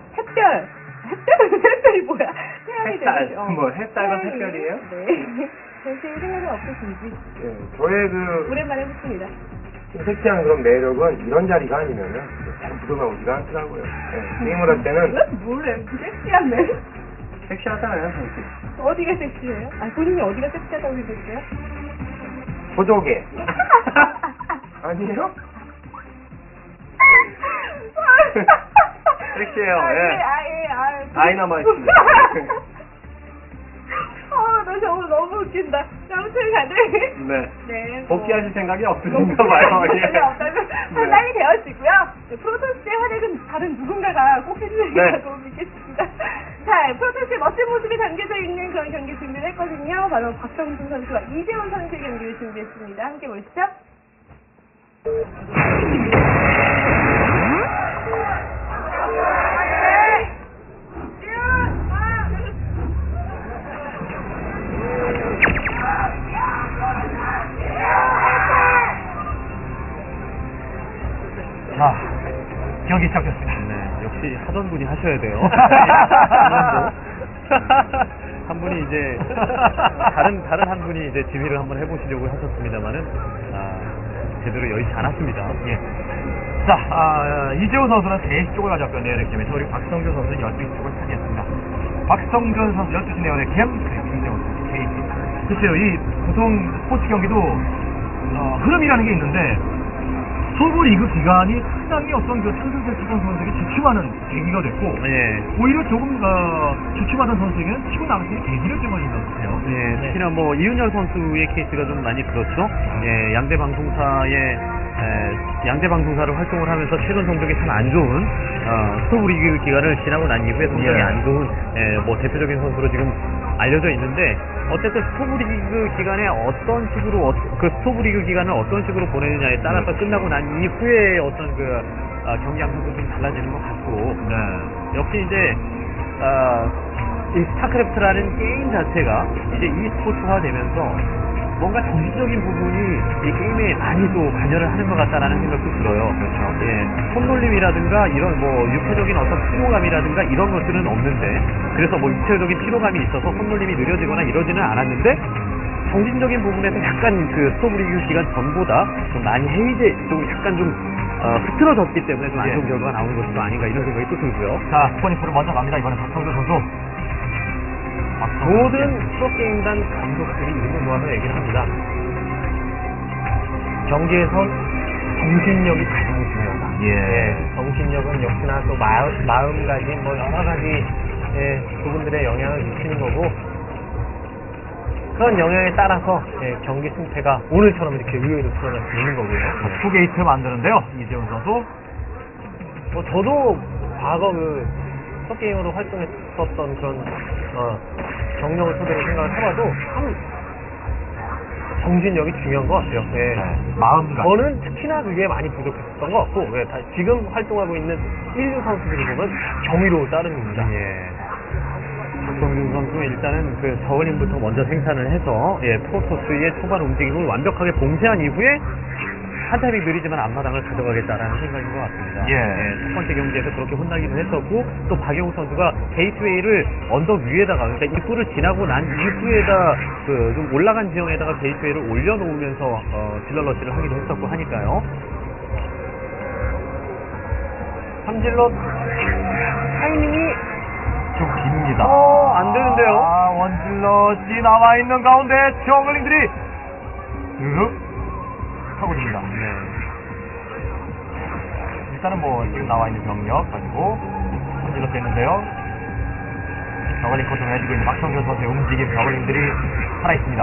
햇별이 뭐야? 태양이 햇살, 되는 뭐 햇살과 태양이- 햇별이에요? 네. 전체 생각은 없으신지 예, 저의 그 오랜만에 묻습니다. 섹시한 그런 매력은 이런 자리가 아니면은 잘 묻어나오지가 않더라고요. 예, 게임을 할 때는 뭐래? 섹시한 매 섹시하잖아요, 선수. 어디가 섹시해요? 아, 본인이 어디가 섹시하다고 생각해요? 보조개 아니에요? 섹시해요, 아, 예. 아이 남아있습니다. 너 정말 너무 웃긴다. 아무튼 간에. 네. 네. 복귀하실 생각이 없으신가 봐요. 예. 전혀 없다면 판단이 되어지고요. 네, 프로토스의 활약은 다른 누군가가 꼭 해주시리라고 믿겠습니다. 자, 프로토스의 멋진 모습이 담겨져 있는 그런 경기 준비를 했거든요. 바로 박성준 선수와 이재원 선수의 경기를 준비했습니다. 함께 보시죠. 자, 경기 시작됐습니다. 네, 역시 하던 분이 하셔야 돼요. 한 분이 이제 다른 한 분이 이제 지휘를 한번 해보시려고 하셨습니다만은 제대로 여의치 않았습니다. 예. 자, 이재호 선수는 3시 쪽을 가져왔고요. 네어넥 캠에서 우리 박성준 선수는 12시 쪽을 차지했습니다. 박성준 선수 12시 네어넥 캠, 그리고 이재호 선수 KT. 글쎄요, 이 보통 스포츠 경기도 흐름이라는 게 있는데 소부 리그 기간이 상당히 어떤 그 상승세 추던 선수에게 주춤하는 계기가 됐고 예. 오히려 조금 주춤하던 선수에게는 치고 나갈 수 있는 계기를 제공해준 것 같아요. 예, 특히나 뭐 이윤열 선수의 케이스가 좀 많이 그렇죠. 예, 양대 방송사를 활동을 하면서 최근 성적이 참 안 좋은 스토브리그 기간을 지나고 난 이후에 성적이 예. 안 좋은 뭐 대표적인 선수로 지금 알려져 있는데 어쨌든 스토브리그 기간에 어떤 식으로 그 스토브리그 기간을 어떤 식으로 보내느냐에 따라서 끝나고 난 이후에 어떤 그 경기 양상도 좀 달라지는 것 같고 역시 이제 이 스타크래프트라는 게임 자체가 이제 e스포츠화 되면서 뭔가 정신적인 부분이 이 게임에 많이 또 관여를 하는 것 같다라는 생각도 들어요. 그렇죠. 예. 손놀림이라든가 이런 뭐 육체적인 어떤 피로감이라든가 이런 것들은 없는데 그래서 뭐 육체적인 피로감이 있어서 손놀림이 느려지거나 이러지는 않았는데 정신적인 부분에서 약간 그 스토브리그 기간 전보다 좀 많이 좀 약간 좀 흐트러졌기 때문에 좀 안 좋은 결과가 나오는 것도 아닌가 이런 생각이 또 들고요. 자, 스코니프를 먼저 갑니다. 이번엔 박성준 선수. 모든 프로게임단 감독들이 이름을 모아서 얘기를 합니다. 경기에선 정신력이 가장 중요하다. 정신력은 역시나 또 마음가짐, 뭐 여러 가지 부분들의 영향을 미치는 거고, 그런 영향에 따라서 경기 승패가 오늘처럼 이렇게 의외로 드러날 수 있는 거고요. 투게이트 만드는데요. 이재훈 선수. 뭐 저도 과거 그 프로게이머로 활동했었던 그런 경력을 토대로 생각을 해봐도 참 정신력이 중요한 것 같아요. 마음가짐. 저는 특히나 그게 많이 부족했었던 것 같고, 지금 활동하고 있는 1류 선수들을 보면 경이로울 따름입니다. 박성준 선수 일단은 그 저울링부터 먼저 생산을 해서 프로토스의 초반 움직임을 완벽하게 봉쇄한 이후에 한 타이밍 느리지만 앞마당을 가져가겠다라는 생각인 것 같습니다. 첫 번째 경기에서 그렇게 혼나기도 했었고, 또 박영우 선수가 게이트웨이를 언덕 위에다가, 그러니까 입구를 지나고 난 이후에다 그 좀 올라간 지형에다가 게이트웨이를 올려놓으면서 질러러시를 하기도 했었고 하니까요. 삼질러 타이밍이 좀 깁니다. 안 되는데요. 원질럿이 나와 있는 가운데 저글링들이 슥 하고 듭니다. 일단은 뭐 지금 나와 있는 병력 가지고 원질럿 됐는데요. 저글링 컨트롤 해주고 있는 박성준 선수의 움직임, 저글링들이 살아있습니다.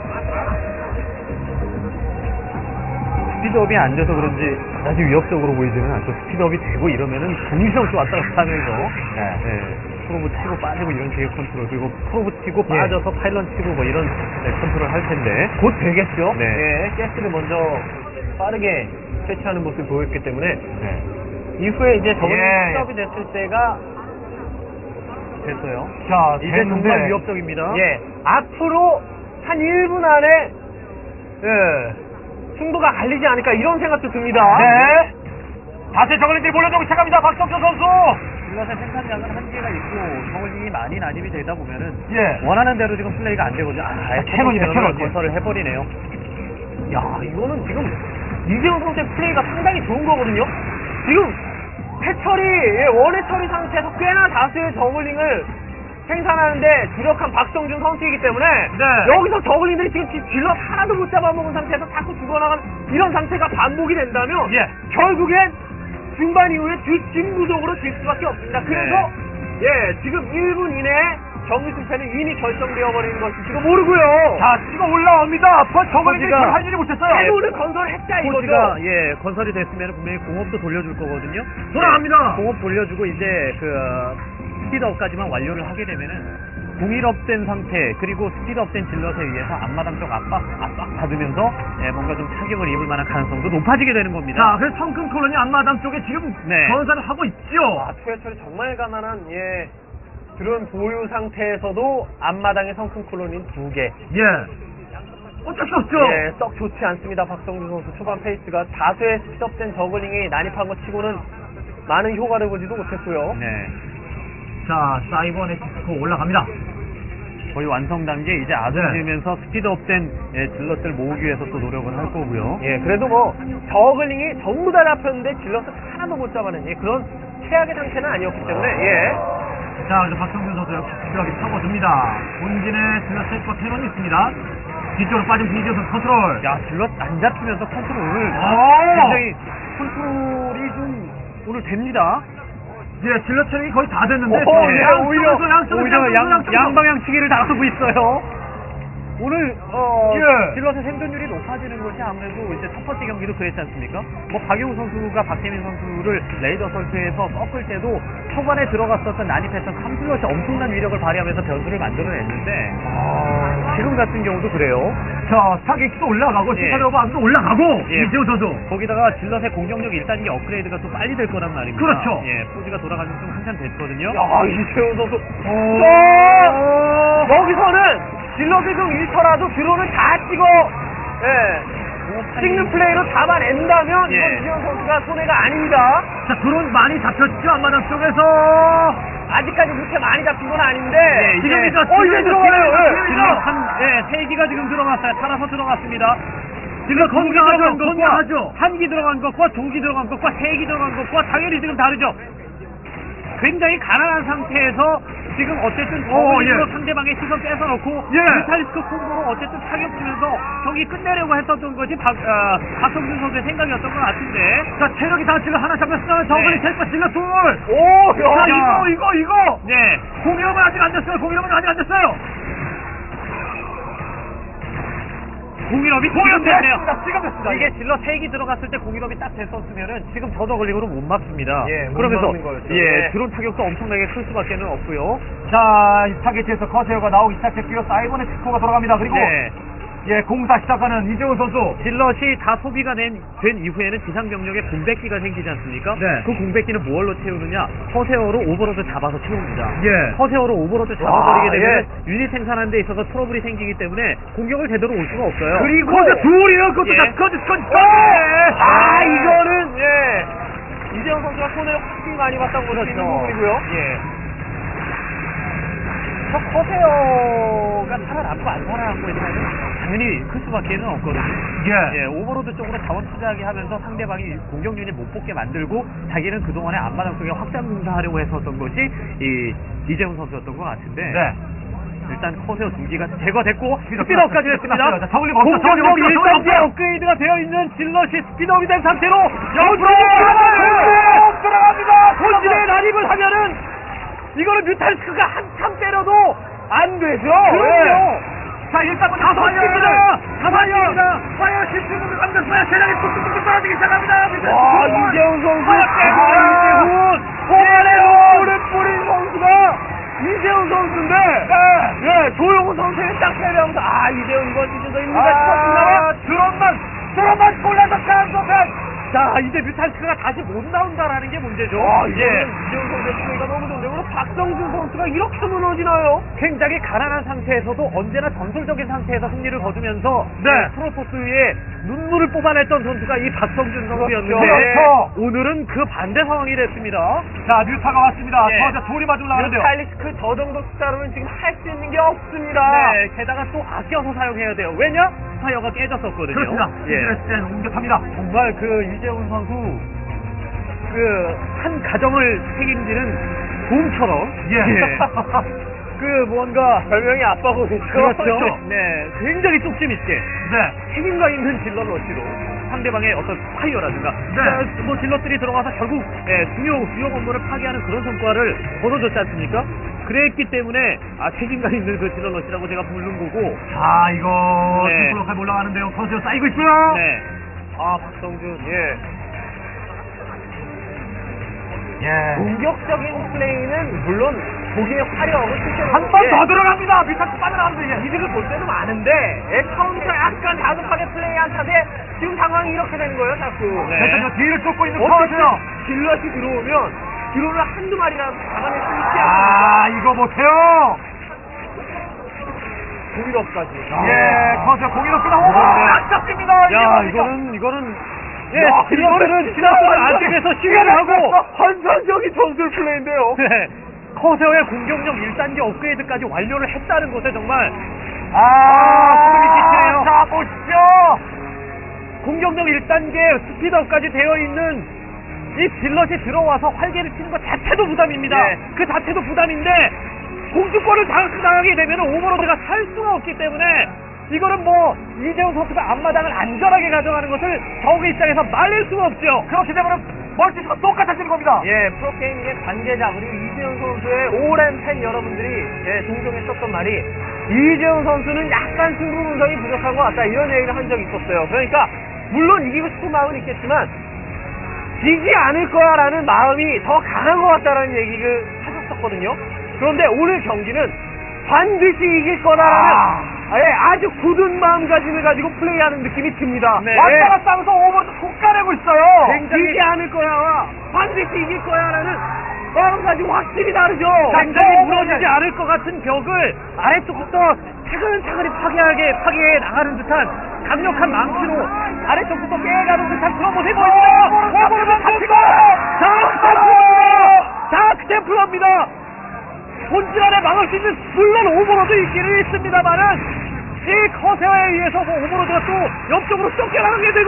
스피드업이 안 돼서 그런지 아주 위협적으로 보이지는 않죠. 스피드업이 되고 이러면은 정신없이 왔다 갔다 하면서 프로브 치고 빠지고 이런 식의 컨트롤, 그리고 프로브 치고 빠져서 파일런 치고 뭐 이런 컨트롤 할 텐데 곧 되겠죠. 네. 가스를 먼저 빠르게 채취하는 모습을 보였기 때문에 이후에 이제 저번에 스톱이 됐을 때가 됐어요. 자, 이제 정말 위협적입니다. 앞으로 한 1분 안에 승부가 갈리지 않을까 이런 생각도 듭니다. 다시 저글링들이 몰려들고 시작합니다. 박성준 선수. 질럿의 생산량은 한계가 있고 저글링이 많이 난입이 되다 보면은 예. 원하는 대로 지금 플레이가 안 되거든요. 캐논이다, 캐논. 건설을 해버리네요. 야, 이거는 지금 이재훈 선수의 플레이가 상당히 좋은 거거든요. 지금 원해 처리 상태에서 꽤나 다수의 저글링을 생산하는데 주력한 박성준 선수이기 때문에 여기서 저글링들이 지금 질럿 하나도 못 잡아먹은 상태에서 자꾸 죽어나가는 이런 상태가 반복이 된다면 결국엔 중반 이후에 뒷진구적으로 질 수밖에 없습니다. 그래서 지금 1분 이내에 경기 승패는 이미 결정되어 버리는 것일지도 모르고요. 자, 치고 올라옵니다. 저글링들이 할 일이 못했어요. 해노를 건설했다 이거죠. 포지가 건설이 됐으면 분명히 공업도 돌려줄 거거든요. 돌아갑니다. 공업 돌려주고 이제 그 스피드업까지만 완료를 하게 되면은 공일업된 상태, 그리고 스피드업된 질럿에 의해서 앞마당 쪽 압박 받으면서 뭔가 좀 타격을 입을 만한 가능성도 높아지게 되는 겁니다. 자, 그래서 성큰 콜론이 앞마당 쪽에 지금 건설을 하고 있죠. 투해철이 정말 가난한 그런 보유 상태에서도 앞마당에 성큰 콜론인 2개. 어쩔 수 없죠. 썩 좋지 않습니다. 박성준 선수 초반 페이스가 다수의 스피드업된 저글링이 난입한 것 치고는 많은 효과를 보지도 못했고요. 자, 사이버네티스코 올라갑니다. 거의 완성 단계 이제 아들면서 스피드업된 질럿들 모으기 위해서 또 노력을 할 거고요. 그래도 뭐 저글링이 전부 다 잡혔는데 질럿을 하나도 못 잡아낸 그런 최악의 상태는 아니었기 때문에 자, 이제 박성준 선수 역시 집요하게 파고듭니다. 본진에 질럿 세트와 캐논이 있습니다. 뒤쪽으로 빠진 비디오 선수 컨트롤. 야, 질럿 안 잡히면서 컨트롤을 굉장히 컨트롤이 좀 오늘 됩니다. 질럿 체력이 거의 다 됐는데 오히려 양방향치기를 당하고 있어요. 오늘 질럿의 생존율이 높아지는 것이 아무래도 이제 첫 번째 경기도 그랬지 않습니까? 뭐 박용우 선수가 박태민 선수를 레이더 설치해서 꺾을 때도 초반에 들어갔었던 난입했던 캄슬럿이 엄청난 위력을 발휘하면서 변수를 만들어냈는데 지금 같은 경우도 그래요. 자, 타겟도 올라가고 시타로바도 올라가고 이재훈 선수. 거기다가 질럿의 공격력 1단계 업그레이드가 또 빨리 될 거란 말입니다. 그렇죠. 포지가 돌아가는 좀 한참 됐거든요. 이재훈 선수 여기서는 질럿을 좀 잃더라도 드론을 다 찍어 찍는 플레이로 잡아낸다면 이건 이재훈 선수가 손해가 아닙니다. 자, 드론 많이 잡혔죠. 앞마당 쪽에서 아직까지 그렇게 많이 잡힌 건 아닌데 네, 지금 이제 이제 들어와요. 지금 세 기가 지금 들어갔어요. 살아서 들어갔습니다. 지금 건기 들어간 것과 한기 들어간 것과 두기 들어간 것과 세기 들어간 것과 당연히 지금 다르죠. 굉장히 가난한 상태에서 지금 어쨌든 저글링으로 상대방의 시선 뺏어놓고 뮤탈리스크 콤보로 어쨌든 타격 주면서 경기 끝내려고 했었던 것이 박성준 선수의 생각이었던 것 같은데. 자, 체력이 다 지금 하나 잡혔어요. 저글링 셀파 질러 둘. 자, 이거. 네. 공이업은 아직 안 됐어요. 공일업이 지금 됐네요. 됐습니다. 이게 질러 3기 들어갔을 때 공일업이 딱 됐었으면은 지금 저저글링으로 못 막습니다. 못 그러면서 막는 거였죠. 드론 타격도 엄청나게 클 수밖에 없고요. 자, 이 타겟에서 커세어가 나오기 시작했고요. 사이버넷 스코어가 돌아갑니다. 그리고 공사 시작하는 이재훈 선수. 질럿이 다 소비가 된 이후에는 지상병력에 공백기가 생기지 않습니까? 네. 그 공백기는 무얼로 채우느냐? 커세어로 오버로드 잡아서 채웁니다. 예. 커세어로 오버로드 잡아버리게 되면 유닛 생산하는 데 있어서 트러블이 생기기 때문에 공격을 제대로 올 수가 없어요. 그리고 둘이요. 그것도 다 스커지. 이거는 이재영 선수가 손해를 확실히 많이 봤다고 보셨죠. 부분이고요. 저 커세어가 살아남고 안 살아남고 있다면 당연히 클 수밖에는 없거든요. 오버로드 쪽으로 자원 투자하게 하면서 상대방이 공격 유닛 못 뽑게 만들고 자기는 그동안에 앞마당 쪽에 확장 공사하려고 했었던 것이 이재훈 선수였던 것 같은데. 일단 커세어 2기가 제거됐고 스피드업까지 했습니다. 공격력 1단계 업그레이드가 되어 있는 질럿이 스피드업이 된 상태로 들어갑니다. 본진에 난입을 하면은 이거는 뮤탈스크가 한참 때려도 안 되죠. 그럼요. 자, 일단 다 던집니다. 파이어 실수를 만들었어요. 세상에 뚝뚝뚝 떨어지기 시작합니다. 이재훈 선수 오래 뿌린 선수가 이재훈 선수인데 조용훈 선수의 딱 패배하면서 이재훈 이번 시즌도 힘들다 싶었습니다. 드론만 골라서 자, 이제 뮤탈스크가 다시 못 나온다라는 게 문제죠. 이재훈 선수의 플레이가 너무 좋은데 오늘 박성준 선수가 이렇게 무너지나요? 굉장히 가난한 상태에서도 언제나 전술적인 상태에서 승리를 거두면서 프로토스의 눈물을 뽑아냈던 선수가 이 박성준 선수였는데 오늘은 그 반대 상황이 됐습니다. 자, 뮤타가 왔습니다. 둘이 맞으려 하는데요. 뮤탈리스크 저 정도 숫자로는 지금 할 수 있는 게 없습니다. 게다가 또 아껴서 사용해야 돼요. 왜냐? 스파이어가 깨졌었거든요. 그렇습니다. 스트레스는 공격합니다. 정말 이재훈 선수 한 가정을 책임지는 도움처럼 뭔가 별명이 아빠고 그렇죠. 굉장히 뚝심 있게 책임감 있는 질럿 러시로 상대방의 어떤 파이어라든가 질럿들이 들어가서 결국 주요 건물을 파괴하는 그런 성과를 거둬줬지 않습니까? 그랬기 때문에 책임감 있는 그 질럿 러시라고 제가 부른 거고. 자, 이거 템플러까지 올라가는데요. 커세어 쌓이고 있고요. 박성준 공격적인 플레이는 물론 독일의 화력을 한 번 더 들어갑니다. 뮤타스 빠져나갑니다. 이득을 볼 때도 많은데 카운터 약간 다급하게 플레이한 탓에 지금 상황이 이렇게 되는 거예요. 자꾸 뒤를 쫓고 있는 어쨌든 커세어. 질럿이 들어오면 드론을 한두 마리라도 잡아낼 수 있지 않습니까? 이거 못해요. 공일업까지. 커세어 공이롭게 나오고 안 잡힙니다. 이거는 질럿들은 안쪽에서 시위를 하고 환상적인 전술 플레이인데요. 커세어의 공격력 1단계 업그레이드까지 완료를 했다는 것에 정말 소름이 끼치네요. 자, 보시죠. 공격력 1단계 스피드업까지 되어 있는 이 질럿이 들어와서 활개를 치는 것 자체도 부담입니다. 그 자체도 부담인데 공주권을 장악하게 되면 오버로드가 살 수가 없기 때문에 이거는 이재훈 선수가 앞마당을 안전하게 가져가는 것을 적의 입장에서 말릴 수가 없죠. 그렇게 되면 멀티가 똑같아지는 겁니다. 프로게이밍의 관계자 그리고 이재훈 선수의 오랜 팬 여러분들이 종종 했었던 말이 이재훈 선수는 약간 승부 분석이 부족한 것 같다 이런 얘기를 한 적이 있었어요. 그러니까 물론 이기고 싶은 마음은 있겠지만 지지 않을 거야라는 마음이 더 강한 것 같다라는 얘기를 하셨었거든요. 그런데 오늘 경기는 반드시 이길 거다라는 아주 굳은 마음가짐을 가지고 플레이하는 느낌이 듭니다. 왔다 갔다 하면서 오버도 속가내고 있어요. 이기지 않을 거야와 반드시 이길 거야라는 마음가짐 확실히 다르죠. 굉장히 무너지지 않을 것 같은 벽을 아래쪽부터 차근차근히 파괴해 나가는 듯한 강력한 망치로 아래쪽부터 깨가는 듯한 그런 모습이 보입니다. 오버로드 잡히고 자, 그 템플러입니다. 본질안에 막을 수 있는 물론 오버로드 있기는 있습니다만은 이 커세어에 의해서 뭐 오버로드가 또 옆쪽으로 쫓겨나게 되고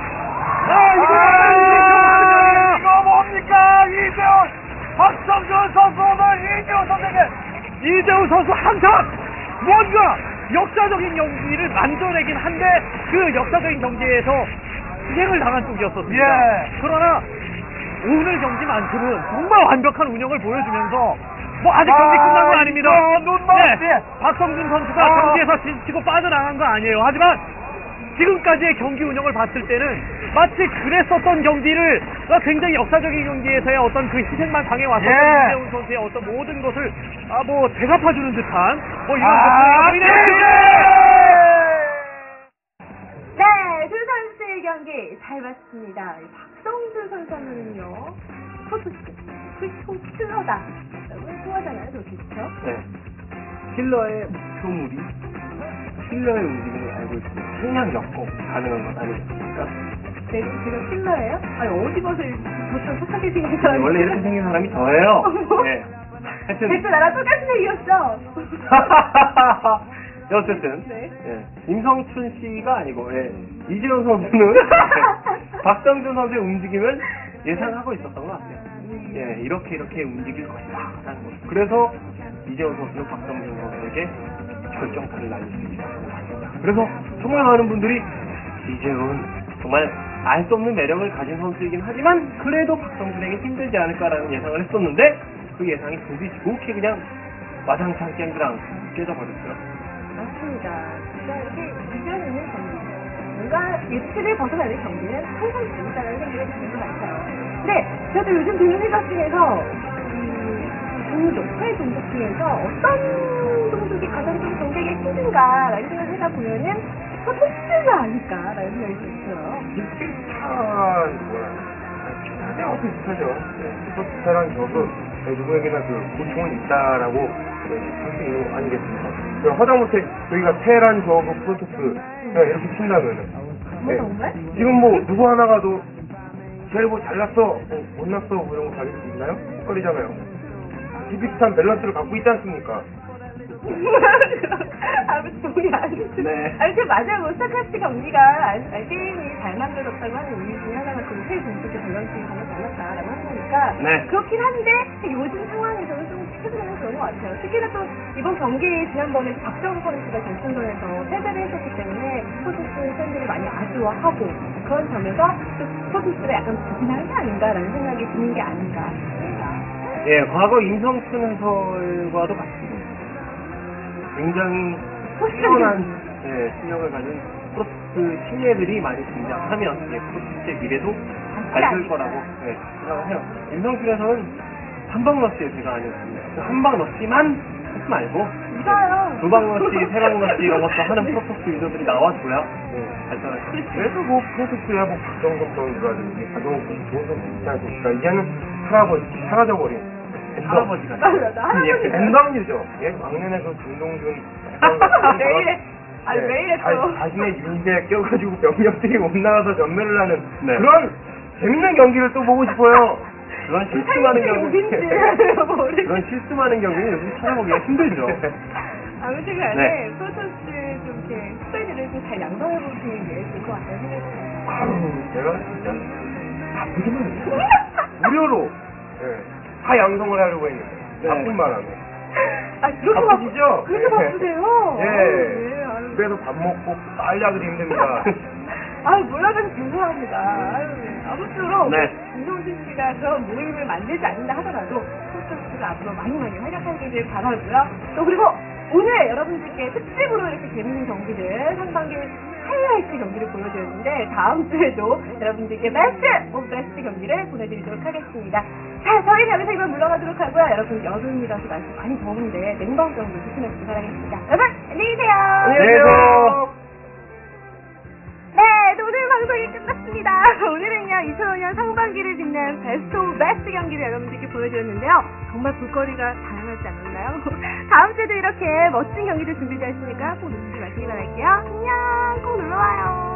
이거 뭡니까? 이재훈 박성준 선수 오늘 이재훈 선수에게 이재훈 선수 항상 뭔가 역사적인 경기를 만들어내긴 한데 그 역사적인 경기에서 희생을 당한 쪽이었었습니다. 예. 그러나 오늘 경기만큼은 정말 완벽한 운영을 보여주면서 뭐 아직 경기 끝난 건 아닙니다. 박성준 선수가 경기에서 지치고 빠져나간 거 아니에요. 하지만 지금까지의 경기 운영을 봤을 때는 마치 그랬었던 경기를 굉장히 역사적인 경기에서의 어떤 그 희생만 당해왔었던 이재훈 선수의 어떤 모든 것을 뭐 되갚아주는 듯한 뭐 이런 네, 두 선수의 경기 잘 봤습니다. 박성준 선수 하면은요, 포토스, 킬러다. 통하잖아요, 그렇죠? 네. 킬러의 목표물이 킬러의 움직임을 알고 있으면 생량 역공 가능한 것 아니겠습니까? 네, 제가 킬러예요? 아니, 어디 봐서 보통 착하게 생긴 사람이 원래 이렇게 생긴 사람이 저예요. 네. 하여튼 됐어, 나랑 똑같은 얘기였어. 어쨌든 네. 예, 임성춘 씨가 아니고 이재훈 선수는 박성준 선수의 움직임을 예상하고 있었던 것 같아요. 예, 이렇게 움직일 것이다 라는 거죠. 그래서 이재훈 선수는 박성준 선수에게 결정타를 날릴 수 있었던 것 같습니다. 그래서 정말 많은 분들이 이재훈 정말 알 수 없는 매력을 가진 선수이긴 하지만 그래도 박성준에게 힘들지 않을까라는 예상을 했었는데 그 예상이 부딪히고 그냥 와장창 깽그랑 깨져버렸어요. 맞습니다. 진짜 이렇게 이변 있는 경기, 뭔가 예측을 벗어나는 경기는 항상 재밌다는 생각이 드는 것 같아요. 근데 저도 요즘 듣는 생각 중에서 새 종족 중에서 어떤 종족이 가장 좀 경기하기 힘든가라는 생각을 하다 보면은 포토스가 아닐까라는 생각이 들어요. 비슷하죠. 슈퍼스타란 적은 누구에게나 그 고통은 있다라고 할 수 있는 거 아니겠습니까? 하다못해 저희가 테란 저그 프로토스 이렇게 친다면은 정말? 지금 뭐 누구 하나가도 제일 뭐 잘났어, 못났어 뭐 이런 거 가질 수 있나요? 헷갈리잖아요. 비슷한 밸런스를 갖고 있지 않습니까? 아무튼 동의 안 했어요. 네. 아무튼 맞아요. 뭐 스타크래프트가 우리가 게임이 잘 만들어졌다고 하는 이유 중에 하나가 그새 종족의 밸런스가 정말 달랐다라고 하는 거니까 네. 그렇긴 한데 요즘 상황에서는 좀 최근에는 그런 것 같아요. 특히나 또 이번 경기 지난번에 박정우 선수가 결승전에서 패배를 했었기 때문에 포토스 팬들이 많이 아쉬워하고 그런 점에서 포토스가 약간 부진한 게 아닌가라는 생각이 드는 게 아닌가 싶습니다. 예, 과거 임성춘 해설과도 같습니다. 굉장히 뛰어난 실력을 가진 프로토스 신예들이 많이 등장하면 프로토스의 미래도 밝을 거라고 생각을 해요. 임성춘 해설은 한방 러시의 제가 아니었습니다. 한방 러시만 하지 말고 맞아요. 두방 러시, 세방 러시 이런 것도 하는 프로토스 유저들이 나와줘야 발전할 수 있어요. 그래도 뭐 프로토스야 뭐 박정석 선수라든지 박정석 선수 좋은 선수 있지 않습니까? 이제는 사라져버린 할아버지가 엠방류죠. 예, 막내네 그 김동준 왜 이래? 아니 왜 이래 또? 자신의 유인에 껴가지고 병력들이 못 나가서 전멸을 하는 네. 그런 재밌는 경기를 또 보고 싶어요. 그런 실수많은 경기 모르겠어요. 그런 실수많은 경기는 요즘 찾아보기가 힘들죠. 아무튼 간에 네. 프로토스 좀 이렇게 스타일을 좀 잘 양성해 보시는 게 좋을 것 같다는 생각이 들어요. 내가 진짜 바쁘지만 무료로 다 양성을 하려고 했는데 바쁜 바람에 아 그렇게 바쁘시죠? 그렇게 바쁘세요? 예. 네, 아유. 집에서 밥 먹고 빨리하기도 힘듭니다. 아유 몰라서 죄송합니다. 아유, 아무쪼록 네. 김동준 씨가 그런 모임을 만들지 않는다 하더라도 프로토스가 앞으로 많이 활약하기를 바라고요. 또 그리고 오늘 여러분들께 특집으로 이렇게 재밌는 경기를 상반기 하이라이트 경기를 보여드렸는데 다음 주에도 여러분들께 베스트 오브 베스트 경기를 보내드리도록 하겠습니다. 자, 저희는 여기서 이만 물러가도록 하고요. 여러분 여름이라서 날씨 많이 더운데 냉방 정도 조심해주시기 바라겠습니다. 여러분 안녕히 계세요. 안녕히 계세요. 네, 오늘 방송이 끝났습니다. 오늘은요 2005년 상반기를 빛낸 베스트 오브 베스트 경기를 여러분들께 보여드렸는데요. 정말 볼거리가 다양하지 않았나요? 다음 주에도 이렇게 멋진 경기를 준비되어 있으니까 꼭 놓치지 마시기 바랄게요. 안녕, 꼭 놀러와요.